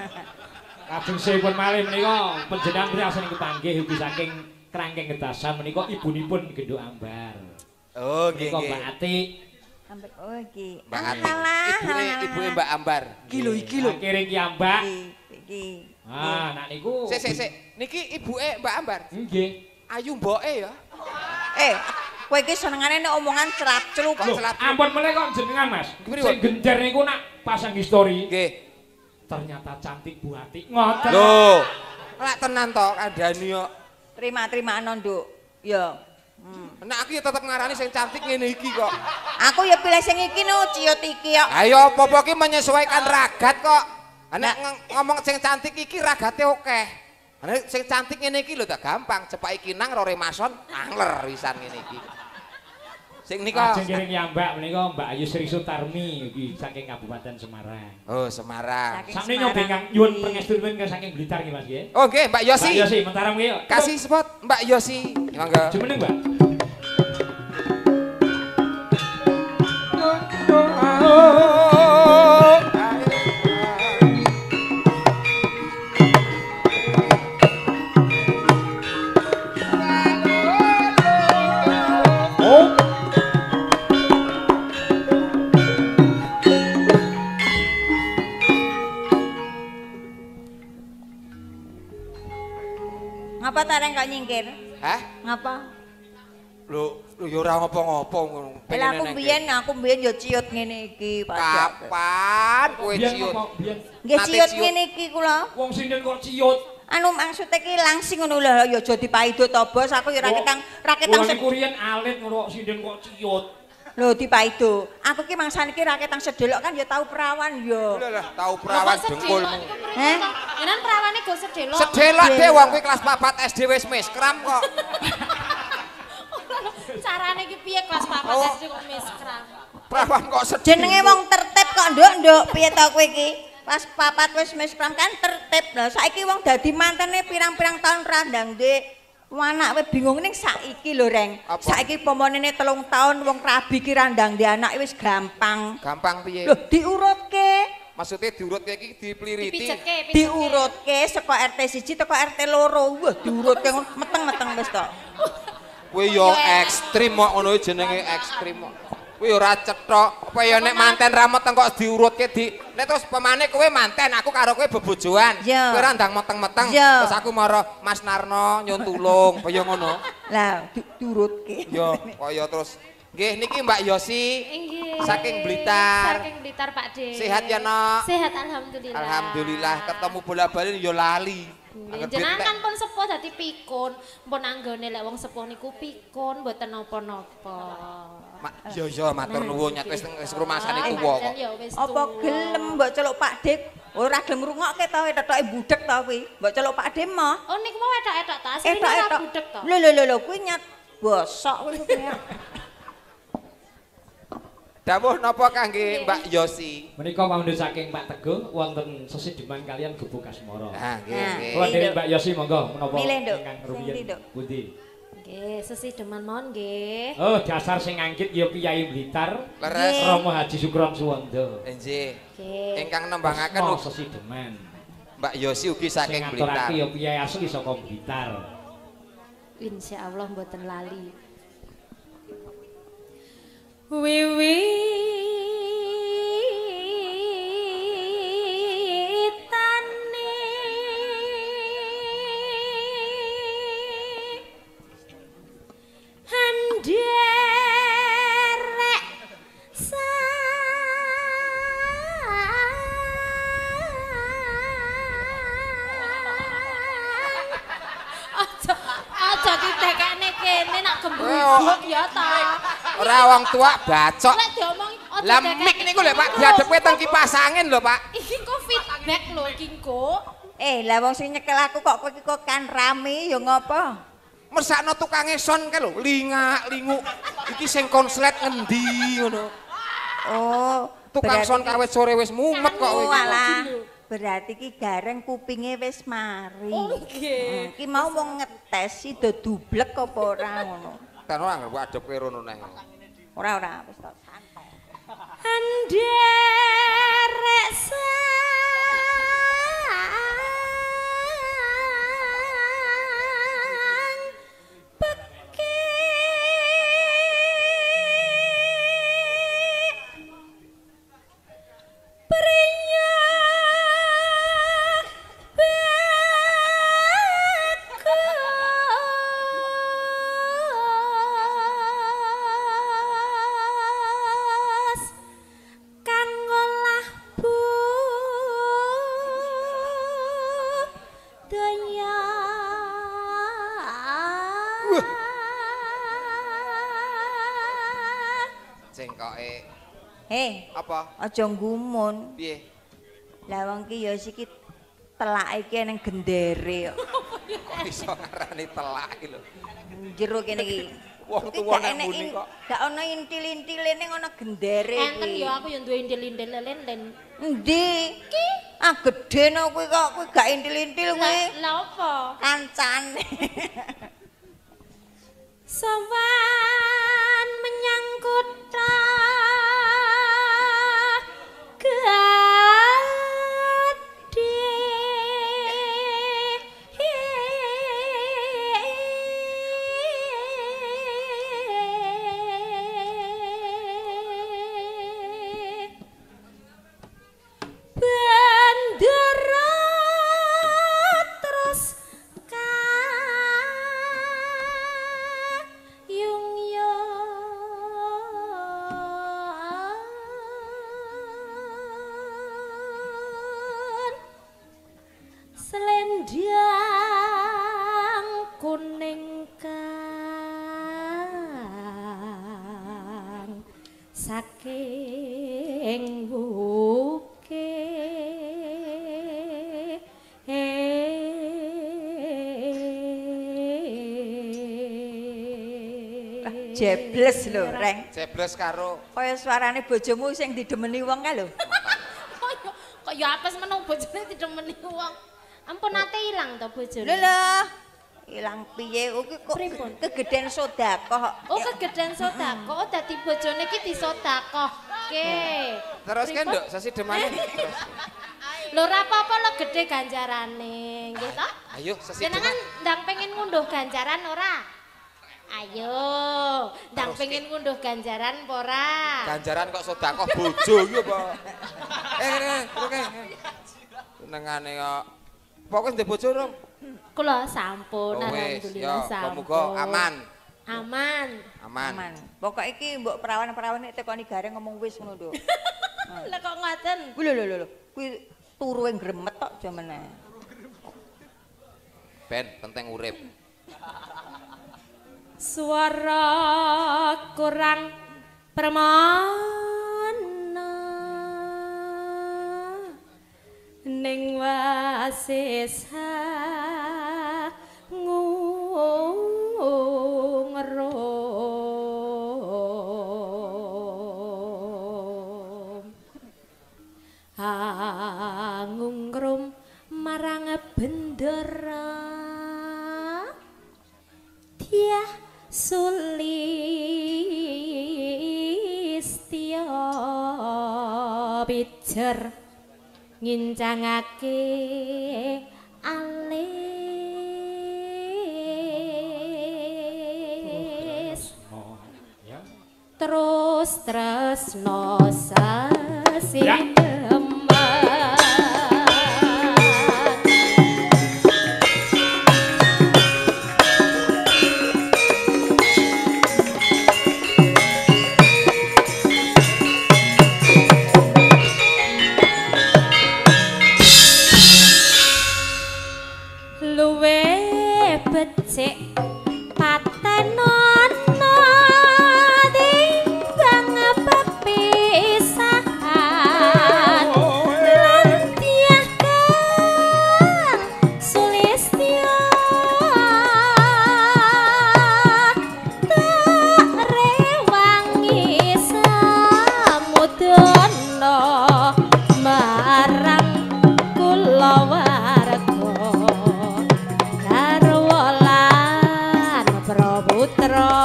Lajeng sipun malih menika panjenengan priyasan kepanggih ugi saking Kerangkeng Getasan menika ibunipun Genduk Ambar. Oh, Menika Mbak Ati. Ambil oh iki. Mbak Ati. Alah, Ibune alah, ibune alah. Mbak Ambar. Iki lho, iki lho. Kiring ki Mbak. Iki, iki. Ah, nak niku. Sik, sik, sik. Niki ibuke Mbak Ambar. Nggih. Ayu mboke ya. Eh, kowe iki senengane nek omongan celap-celup. Kok Loh, celap? ampun meneh kok jenengan Mas. Kepripun? Sing gender niku nak pasang histori. Nggih. Ternyata cantik Bu Ati. Ngoten. Loh. Lek tenan to kandhani kok. Terima-terima Nduk. Ya. Hmm. Nek aku ya tetep ngarani sing cantik ngene iki kok. Aku ya pilih sing iki no, ciut iki kok. Ayo apa-apa ki menyesuaikan ragat kok. Nek Nah. ng- ngomong sing cantik iki ragate akeh. Nek sing cantik ngene iki lho tak gampang, cepake kinang Rore Mason angler wisan ngene iki. Sing nika Lajeng kiring ki Mbak menika Mbak Ayu Sri Sutarmi ugi saking Kabupaten Semarang. Oh, Semarang. Saking Sakniki Semarang nyoba ingkang iki. nyuwun pangestunipun ke saking Blitar nggih Mas nggih. Oh, nggih, Mbak Yosi. Mbak Yosi mentara mriki. Kasih spot Mbak Yosi. Monggo. Jumeneng Mbak. Oh. tareng kok nyingkir? Hah? Ngapa? Lho, lho ya ora ngopo-ngopo ngono. Lah aku mbiyen aku mbiyen ya ciut ngene iki, Pak. Kapan kowe ciut? Nggih ciut ngene iki kula. Wong sinden kok ciut. Anu maksudnya ki langsing ngono lho ya aja dipaido to Bos, aku ya ra ketang ra ketang niku riyen alit ngono kok sinden kok ciut. Lho dipaido. Aku ki mangsane ki ra ketang sedelok kan ya tau perawan ya. Lho lah tau perawan dengkulmu. Heh. Enan perawane go sedelok. Sedelok deh wong kuwi kelas papat S D wis miskram kok. Carane ki piye kelas papat S D kok miskram. Perawan kok sedelok. Jenenge wong tertib kok nduk nduk piye to kowe iki? Pas papat wis miskram kan tertib lho. Saiki wong dadi mantene pirang-pirang tahun randang Dik. Anak we bingung ning saiki lho Reng. Saiki pomonene telung tahun wong rabi ki randang di anak wis gampang. Gampang piye? Lho diurutke. Maksudnya diurutke iki dipliriti. Dipiceke, Diurutke saka R T siji teko R T loro. Wah diurutke meteng-meteng wis to. Kowe yo ekstrim kok ngono jenenge ekstrim kok. Kowe ora cetok. Apa ya nek manten ra meteng kok diurutke di nek terus pemane kowe manten aku karo kowe bebojoan. Kowe ra ndang meteng-meteng. Terus aku maro Mas Narno nyun tulung kaya ngono. Lah diurutke. Yo kaya terus nggih niki Mbak Yosi. Inggih. Saking Blitar. Saking Blitar Pak De. Sehat ya Nok? Sehat alhamdulillah. Alhamdulillah ketemu bola-bali yo lali. Jenengan kan pun sepuh dadi pikun, pun anggone lek wong sepuh niku pikun mboten napa-napa. Mak yo yo matur nuwun nyat wis wis rumasane tuwa kok. Apa gelem mbok celuk Pak Dik? Ora gelem ngrungokke to wetoke budhek to kuwi. Mbok celuk Pak Dik mah. Oh niku mau etok-etok ta, asline ora budhek to. Lho lho lho lho kuwi nyat bosok kuwi kuwi. Dawuh napa kangge Mbak Yosi? Menika pamundhut saking Pak Teguh wonten sesideman kalian Gubuk Asmara. Ah nggih nggih. Kula dhewe Mbak Yosi monggo menapa ingkang rumiyin pundi? Nggih, sesideman mawon nggih. Oh, dasar sing ngangkit ya Piyai Blitar. Leres Romo Haji Sukron Suwanda. nggih. Nggih. Ingkang nembangaken Asma sesideman. Mbak Yosi ugi saking Sing Blitar. ngaturake ya Piyai asli saka Blitar. Insyaallah mboten lali. Wiwitane henderek Aja aja ditekekne kene nak gembruduk ya ta. Ora wong tua bacok. Lek diomongi aja Lah mik niku lho Pak diadepke teng kipas angin lho Pak. Iki kok feedback lho iki kok. Eh, lah wong sing nyekel aku kok kowe iki kok kan rame ya ngopo? Mersakno tukange son ke lho, lingak lingu. Iki sing konslet ngendi ngono. Oh, Tukang son kawit sore wis mumet kok kowe. Oh, alah. Berarti ki gareng kupinge wis mari. Oh nggih. Ki mau wong ngetes sida dublek apa ora ngono. Kan ora ngarep adepke rono neh. Ora ora wis tok santai. Henderek sang peki priya bagus kang ngolah budaya Cengkoke Heh, apa? aja nggumun. Piye? Lah wong ki ya iki telake iki nang gendere kok. Kok iso ngarani telak iki lho. Jero kene iki. Wong Iki tuwa gak nang enek muni in- kok. Gak ono intil-intile ning ono gendere enten iki. ya aku yo duwe indil-indil lelen. Endi? Ki ah gedhe no kuwi kok kuwi gak intil-intil kuwi. Lah apa? Kancane. Sowan menyang kutha bandara terus saking buke jebles lho, Reng. Jebles karo kaya suarane bojomu sing didemeni wong kae lho. Kok ya apes menung bojone didemeni wong. Ampun ate ilang to bojone. Lho lho. Ilang piye iki kok kegeden sedekah. Oh, kegeden sedekah. Oh, dadi bojone iki disedekahke. Terus kan nduk sasi demane. Lho ora apa-apa lho gedhe ganjarane, nggih to? Ayo sasi jenengan ndang pengen ngunduh ganjaran ora? Ayo, ndang pengen ngunduh ganjaran apa ora? Ganjaran kok sedekah bojo iki apa? Eh, eh, oke. Senengane kok. Pokoke ndek bojo rong. Kula sampun, Oh, alhamdulillah yo, sampun. Semoga aman. Aman. Aman. Aman. Pokoke iki mbok perawan-perawan nek tekoni gareng ngomong wis ngono nduk. Lah kok ngoten? Kuwi lho lho lho. Kuwi turu ing gremet tok jamane. Ben penting urip. Suara kurang permana ning wasesa ngungrum angungrum marang bendera dia sulistya pijer ngincangake alis terus tresno sasidemen becik patenono timbang pepisahan lan tiyah kang sulistya tak rewangi samudana marang kulawarga putra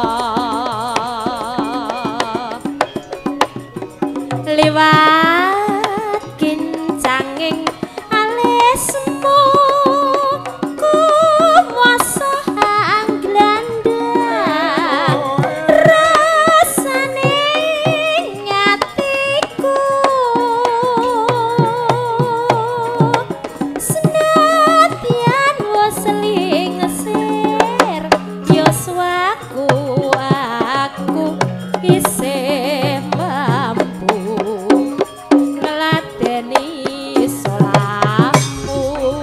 liwat kincanging alismu kuwasa anglandang rasane ngatiku senadyan wasling yoswaku aku isih mampu ngladeni solaku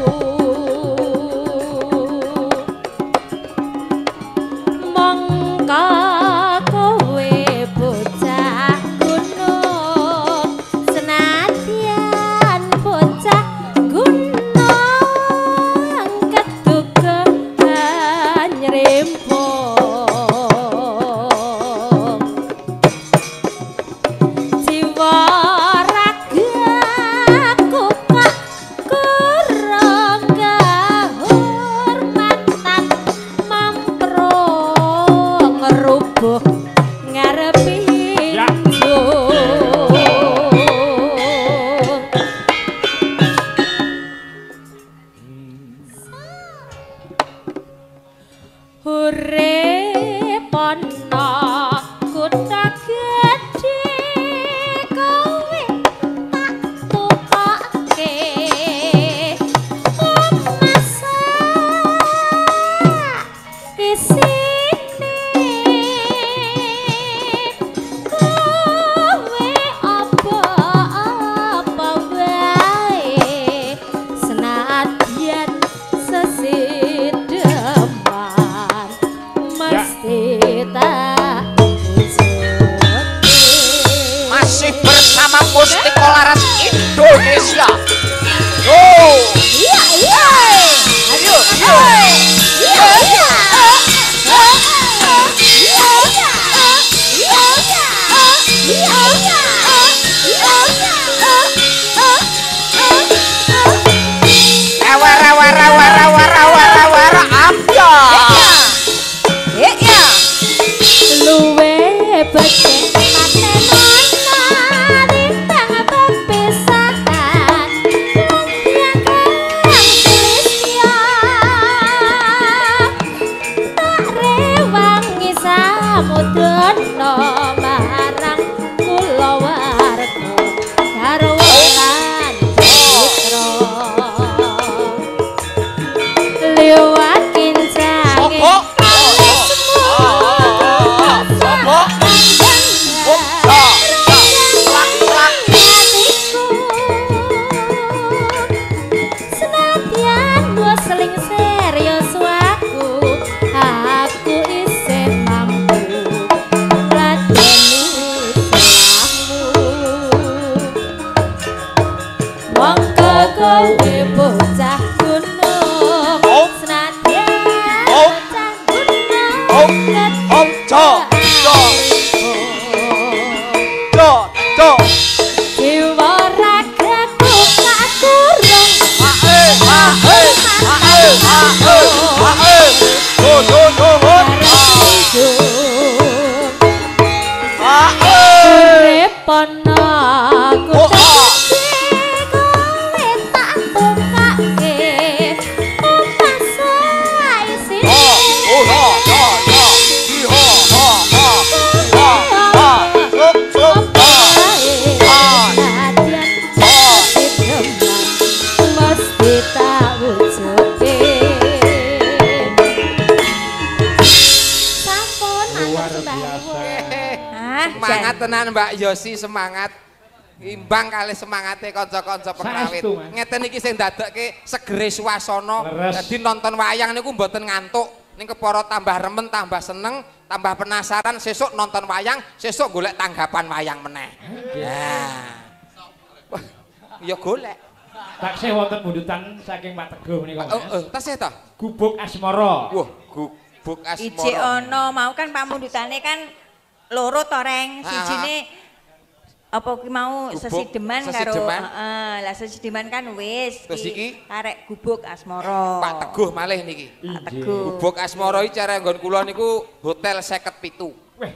mongko kowe bocah gunung senadyan bocah gunung keduga rempong jiwa ragaku kok kurang kehormatan mampro ngerubuh ngarepi urip ana kutha gedhe kowe tak tukake masa isine kowe Indonesia. Oh. Iya, iya. Ayo, Iya. Iya, iya. Iya, iya. Iya, iya. Iya, iya. Wara wara wara wara wara wara apa? Iya, iya. Luwe becik matenono timbang pepisahan wong tiyang tulisya tak rewangi samudana marang kula warga garwa lan citra liwat kincange kowe bocah gunung senadyan bocah gunung Om Jo Jo Jo Jo jiwa ragaku tak kurung Ae ae ae ae ae Do do do do Ae repono aku semangat tenan Mbak Yosi, semangat imbang kali semangatnya kanca-kanca pengrawit. Ngeten iki sing ndadekke segere swasana. Dadi nonton wayang niku mboten ngantuk. Ning kepara tambah remen, tambah seneng, tambah penasaran, sesuk nonton wayang, sesuk golek tanggapan wayang meneh. Nah. Ya golek. Taksih wonten bundutan saking Pak Teguh menika. Oh, oh, tasih ta? Gubuk Asmara. Wah, gubuk Asmara. Ije ana mau kan pamundutane kan loro to reng, sijine apa ki mau sesideman karo heeh, lah sesideman kan wis iki arek gubuk Asmara. Pak Teguh malih niki. Pak Teguh. Gubuk Asmara iki cara nggon kula niku hotel seket pitu. Weh.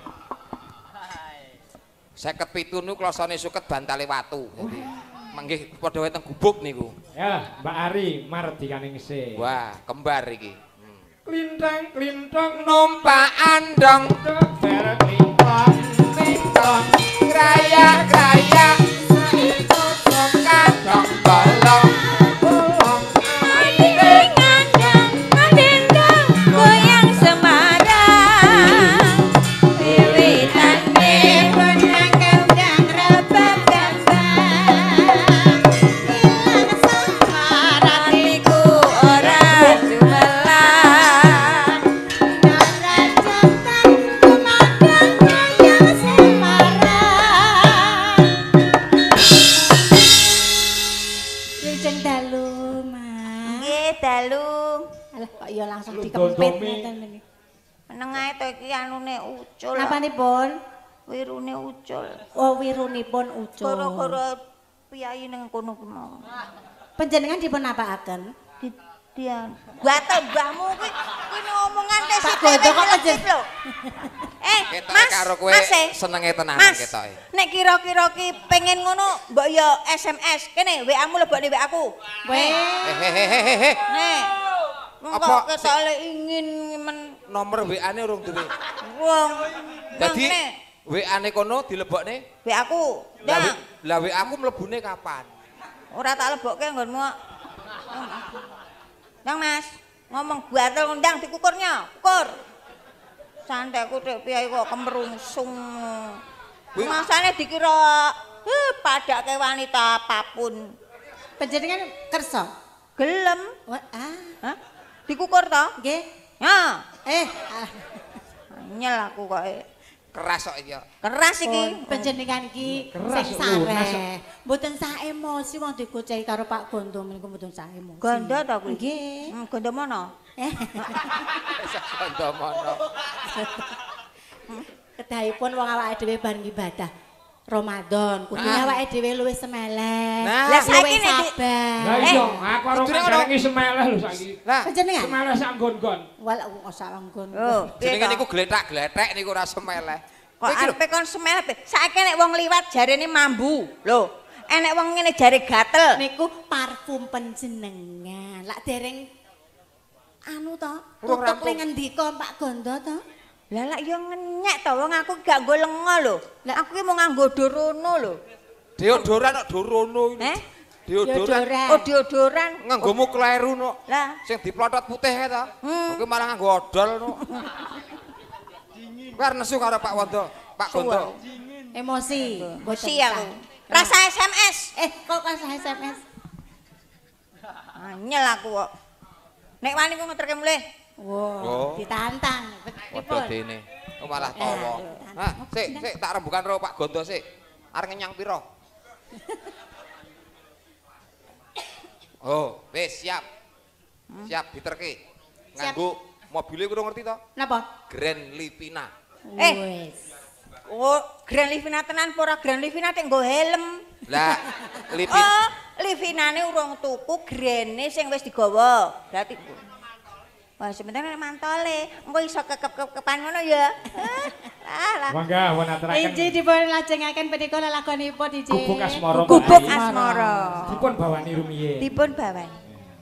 seket pitu niku klasane suket bantale watu. Dadi manggih padha wae teng gubuk niku. Ya, Mbak Ari mardikane ngisih. Wah, kembar iki. Klintang klintang Numpak andong bareng klintang klintang kraya kraya saiko kantong bolong bolong Anding andang andendang goyang Semarang wiwitan benang kendang rebab gambang ilang samar hatiku ora sumelang nara jantan kumandang goyang Semarang Lujeng dalu Mas nggih dalu alah kok ya langsung Lu dikempit dondomi. ngeten niki meneng ae to iki anune ucul napanipun wirune ucul oh wirunipun ucul gara-gara piyayi ning kono ki mau panjenengan dipun apaaken di dia batal mbahmu kuwi kuwi omongan tes Pak Gondo kok ngejen- lho eh Ketoke Mas karo kowe Mas e. senenge tenan Mas ketoke. nek kira-kira ki pengen ngono mbok ya S M S kene W A-mu lebokne W A-ku weh Hehehehe. nek Apa apa ketole ingin men Nomor W A-ne urung duwe. wong Dadi Nang, nek, W A-ne kono dilebokne. W A-ku Lah ndang W- lah W A-ku mlebune kapan? ora tak lebokke nggonmu Ndang Mas ngomong batal ndang dikukurnya kukur santekku tek piye kok kemerungsung Kuwi- masane dikira eh padake wanita apapun panjenengan kersa gelem wah ah hah dikukur to nggih ya eh ah. nyel aku kok Keras kok iki. Keras iki. Panjenengan iki sing sareh. Mboten sak emosi wong dikucai karo Pak Gondo meniku mboten sak emosi. Gondo ta kuwi? Nggih. Hmm, gondo mana? Gondo mana? Kedahipun wong awake dhewe bar ibadah Ramadan, kudu awake dhewe luwih semeleh. Lah saiki nek sabar. Lah iya, aku arep ngerengi semeleh lho saiki. Lah panjenengan semeleh sak nggon-nggon. Wala sak nggon. Oh, jenenge niku gletak-gletek niku ora semeleh. Kok arepe kon semeleh. Saiki nek wong liwat jarene mambu. Lho, enek wong ngene jare gatel. Niku parfum panjenengan. Lak dereng anu to, tutuk ning ngendika Pak Gondo to? Lah lak yo ngenyek to wong aku gak nggo lenga lho. Lah aku ki mau nganggo dorono lho. Deodoran kok dorono iki. Eh? Deodoran. Oh, deodoran. Nganggomu kleru no. Lah, sing diplotot putih kae to. Hmm. Kowe malah nganggo odol no. Kowe arep nesu karo Pak Wondo, Pak Gondo. Emosi. Emosi aku. Rasa S M S. Eh, kok rasa S M S? Anyel aku kok. Nek wani ku ngeterke mulih. Wow, ditantang. Waduh dene. Oh malah tawa. Hah, sik, sik tak rembukan karo Pak Gondo sik. Arep ngenyang pira? Oh, wis siap. Siap diterke. Nganggo mobile kudu ngerti to? Napa? Grand Livina. Eh. Wis. Oh, Grand Livina tenan apa ora Grand Livina tek nggo helm. Lah, Livina. Oh, Livinane urung tuku, grene sing wis digawa. Berarti wah, sebentar nek mantole, engko iso kekep-kekepan ngono ya. Ah, lah. Mangga won aturaken. Inji dipun lajengaken punika lelagonipun D J. Gubuk Asmara. Gubuk Asmara. Dipun bawani rumiyin. Dipun bawani.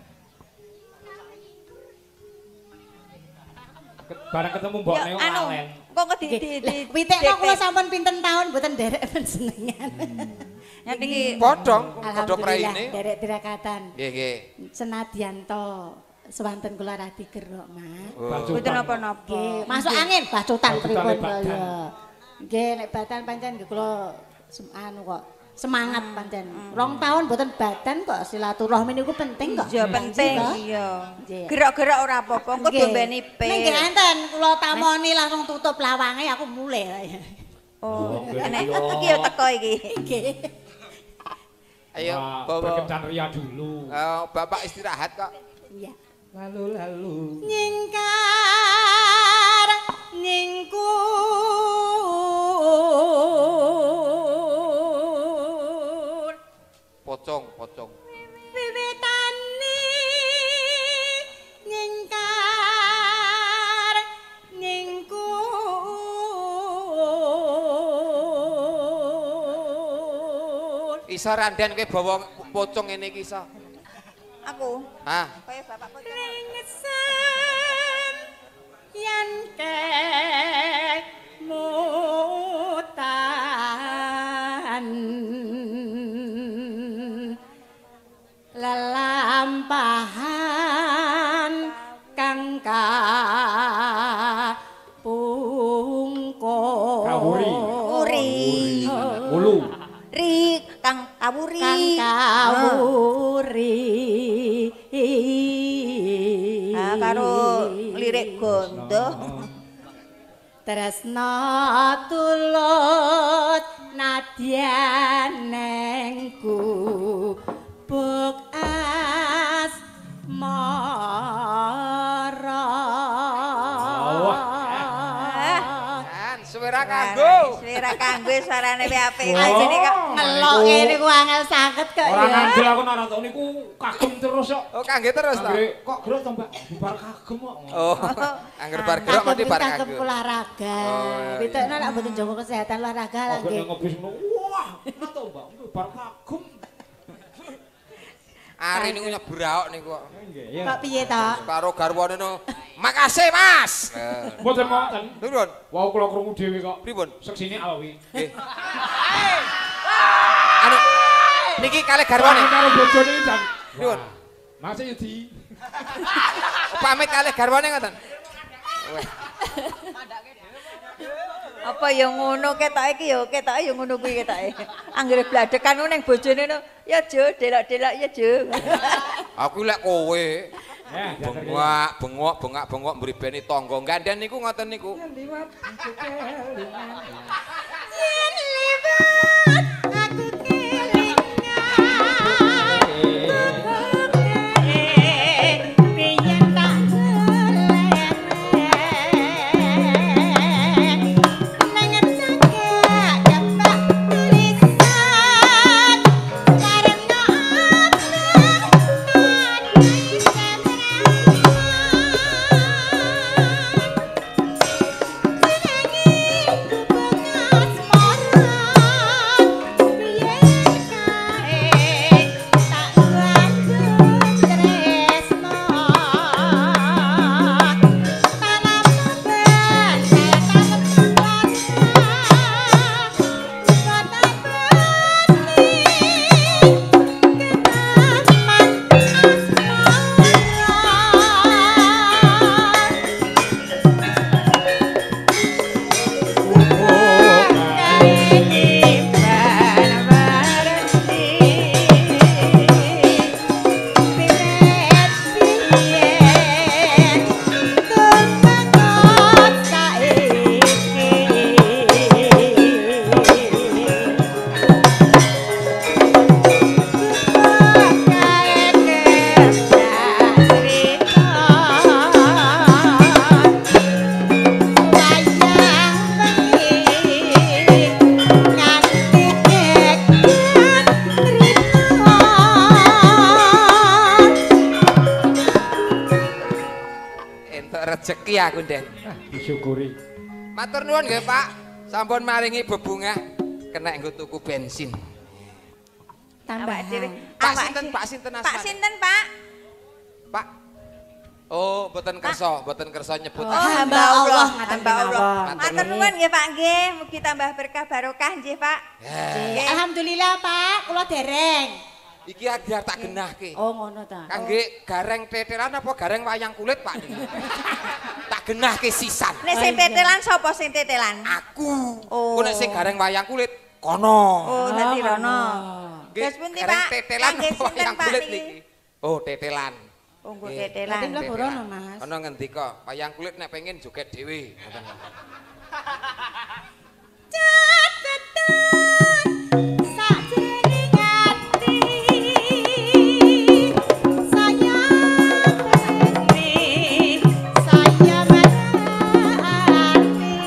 Barang ketemu Mbok Neo anu, Alen. kok di di di pitekno kula sampun pinten taun mboten nderek panjenengan. Nyat iki Podong, padha Alhamdulillah praine. derek tirakatan. Nggih, nggih. Senadyan to sewanten kula radi gerok, Mas. mboten napa-napa. Nggih, masuk angin bacutan Bacutan pripun badan. ya. Nggih, nek badan pancen nggih kula sem- anu kok semangat pancen. Rong tahun mboten badan kok silaturahmi niku penting kok. Iya penting Toh? iya. Nggih. Gerak-gerak ora apa-apa, engko Nggih. dombeni pil. Ning nggih enten kula tamoni langsung tutup lawange aku mulai. Oh, Nggih, nek iya. iki yo teko iki. Nggih. Ayo, Wah, bawa. berkencan ria dulu. Eh, Bapak istirahat kok. Iya. Lalu lalu. Nyingkar nyingkur Pocong, pocong. wiwitane nyingkar nyingkur Isa randen kowe bawa pocong ngene iki isa. Aku. Hah? Kaya bapak pocong. Ringesen yen kek mutan lelampahan kang kapungkur Kawuri. Uri. Ulu. Ri Kang Kawuri. kang kawuri Ah, karo lirik gondo. tresna tulut nadyanengku buk asmara Kan suwera kanggo. Selera kanggo suarane wae apik. Oh. Ajene kok ngelok ngene ku angel sanget kok Ora ya ngandel aku nang rata niku kagem terus kok. Oh, kangge terus to. Anggere kok gerok to, Mbak? Bubar kagem kok. Oh, angger bar gerak mesti bar kagem kanggo. olahraga Oh, iya. pitukno nek mboten jaga kesehatan olahraga lah Aku nggih nek ngopi ngono. Wah, enak to, Mbak. Bubar kagem. Ari niku nyebraok niku kok. Nggih, ya. kok piye to Karo garwane no. Makasih, Mas. Eh, Mboten ngoten. Turun. Wau kula krungu dhewe kok. Pripun? Seksine alwi. Nggih. Anu niki kalih garwane. Karo bojone jan. Pripun? Mas Yudi. Pamit kalih garwane ngoten. Weh. apa ya ngono ketoke iki ya ketoke ya ngono kuwi ketoke. Anggere bladekan ning bojone no, ya Jo, delok-delok ya Jo. Aku lek kowe. Eh, bengok, bengok, bengok, bengok mribeni tangga gandhen niku ngoten niku. Yen liwat aku kelingan. Biyen tak golek. Nang cagak jambak tulisan karena rezeki aku Den. Disyukuri. Matur nuwun nggih Pak, sampun maringi bebungah kena nggo tuku bensin. Tambah dhewe. Pak sinten, Pak sinten asmane? Pak sinten, Pak? Pak. Oh, mboten kersa, mboten kersa nyebut. Oh, hamba Allah, hamba Allah. Matur nuwun nggih Pak nggih, mugi tambah berkah barokah nggih Pak. Nggih, alhamdulillah Pak, kula dereng. Iki biar tak genahke. Oh, ngono ta. Kangge gareng tetelan apa gareng wayang kulit Pak niki? Tak genahke sisan. Nek sing tetelan sapa sing tetelan? Aku. Oh. Ku nek sing gareng wayang kulit kono. Oh, dadi rono. Nggih, Wis pundi gareng Pak? tetelan Kangge apa sinten wayang Pak kulit niki? niki? Oh, tetelan. Oh, nggo Nggih. tetelan. Berarti mlebu rono, Mas. Ana ngendika, wayang kulit nek pengen joget dhewe. Ngoten. Catetan sakjroning ati saya berhenti saya berhenti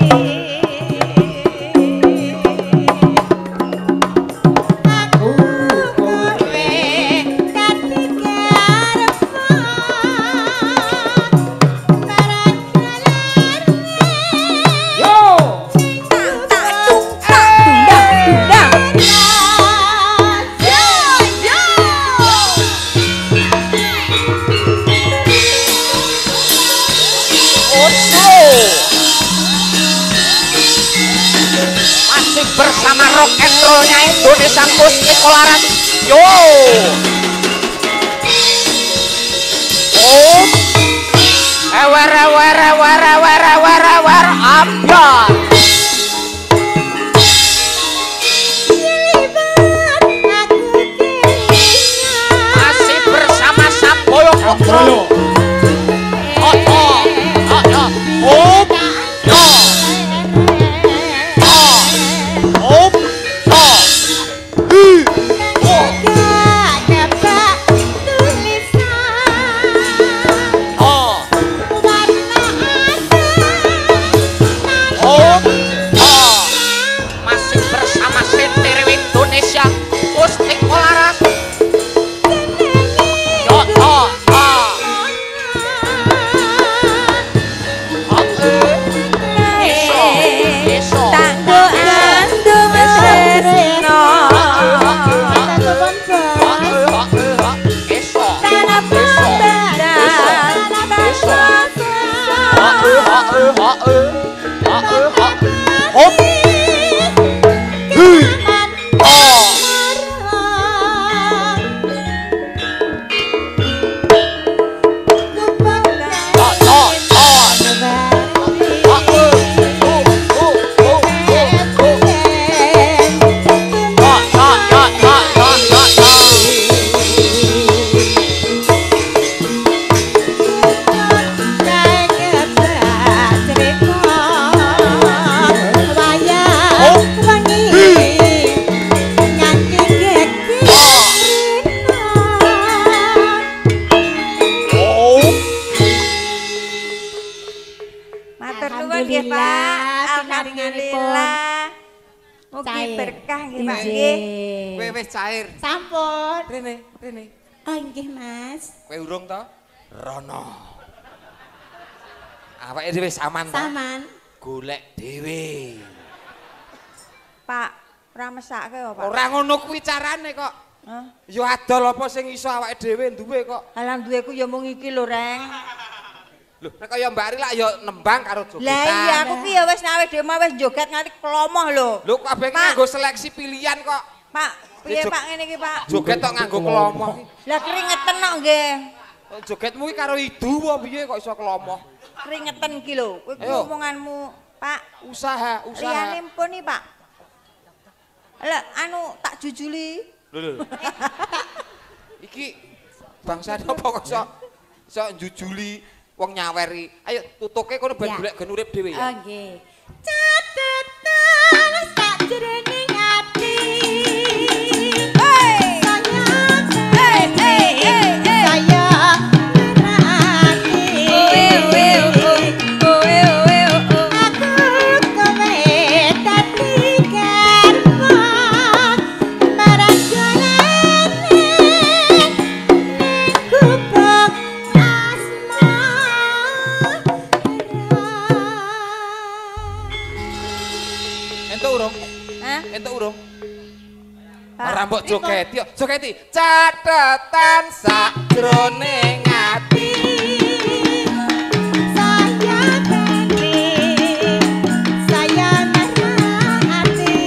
aku kowe dadi karepan barang kalar Yo! Masih bersama rock and roll-nya Indonesia Musik Kolaran. Yo. Oh. Ewer ewer ewer ewer ewer ewer ambiar. Masih bersama Samboyo Kontrol. Oh, oh, oh, oh, oh, oh. Op, oh, hi, oh, oh, oh, Mugi berkah nggih Pak Nggih. nggih. Kowe wis cair. Sampun. Rene, rene. Oh nggih Mas. Kowe urung to? Rono. Awake dhewe wis aman to? Saman. Golek dhewe. Pak, ora mesake kok Pak. Ora ngono kuwi carane kok. Hah? Ya adol apa sing iso awake dhewe duwe kok. Alang duweku ya mung iki lho, Reng. Lho, nek kaya Mbak Ari lak ya nembang karo jogetan. Lah iya aku ki ya wis nawe dhewe wis joget nganti klomoh lho. Lho kabeh Pak. nganggo seleksi pilihan kok. Pak, piye jog- Pak ngene iki, Pak? Joget tok nganggo klomoh. Lah keringetan kok nggih. Jogetmu ki karo idu apa piye kok iso klomoh? Keringetan iki lho. Kowe Ayo. omonganmu, Pak. Usaha, usaha. Liyane pun nih, Pak. Lah anu tak jujuli. Lho lho. Iki bangsa apa kok iso iso njujuli wong nyaweri. Ayo tutuke kono ben Ya. golek gen urip dhewe Oh ya. nggih. Catetan sakjroning ati. Hei! Sayang, Hei, hei, hei, hei. sayang merati. Owe, owe, owe, owe, owe. Aku kowe dadi garwa marang golene ning gubuk asmara. Entuk urung? Hah? Entuk urung? Pak, Ora mbok jogeti, yo. Jogeti. Catetan sakjroning ati. Sayang kene, sayang merati.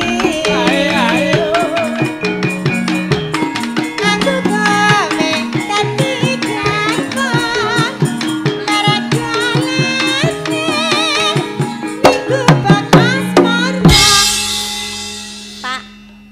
Aku kowe dadi garwa marang golene ning gubuk asmara. Pak.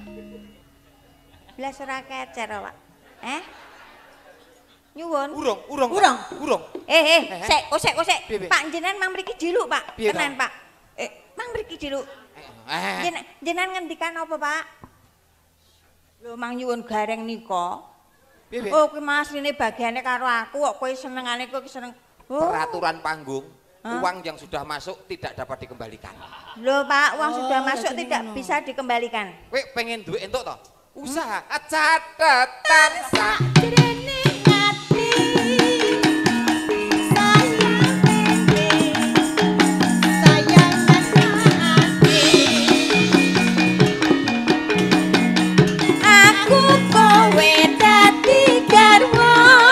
Blas ora kecer, Pak. Eh? Nyuwun. Urung, urung. Urung. Urung. Eh, eh, Eh, sik, kosek, kosek. Piye, piye? Pak jenengan mang mriki diluk, Pak. Piye, Tenan, Kak? Pak. Eh, mang mriki diluk. Eh. Jen jenengan ngendikan apa, Pak? Lho mang nyuwun gareng nika. Piye, piye? Oh, kuwi Mas rene bagiane karo aku kok kowe senengane kowe ki seneng. Oh. Peraturan panggung, Hah? uang yang sudah masuk tidak dapat dikembalikan. Lho, Pak, uang Oh, sudah masuk jadi tidak ngono. bisa dikembalikan. Kowe pengen duit entuk to? Usaha. Catetan sak Sakjroning ati. Sayang kene, sayang merati. Aku kowe dadi garwa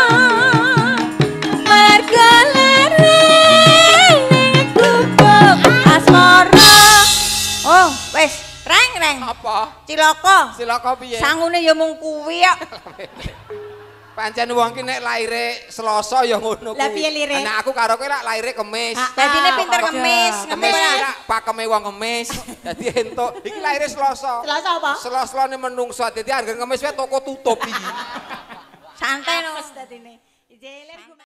mergo lereng ning gubuk asmara. Oh, wis, reng reng. apa? Cilaka. Silaka piye? Sangune ya mung kuwi kok. Pancen wong ki nek laire Selasa ya ngono kuwi. Lah piye lire? Nek aku karo kowe lak laire Kemis. Ah, Dadine pinter kok ngemis, aja. Kemis ngemis. iki lak pakeme wong Kemis. Dadi entuk. Iki laire Selasa. Selasa apa? Selasa-selane menungso dadi harga Kemis wae toko tutup iki. Santai no. Dadine. Ijeler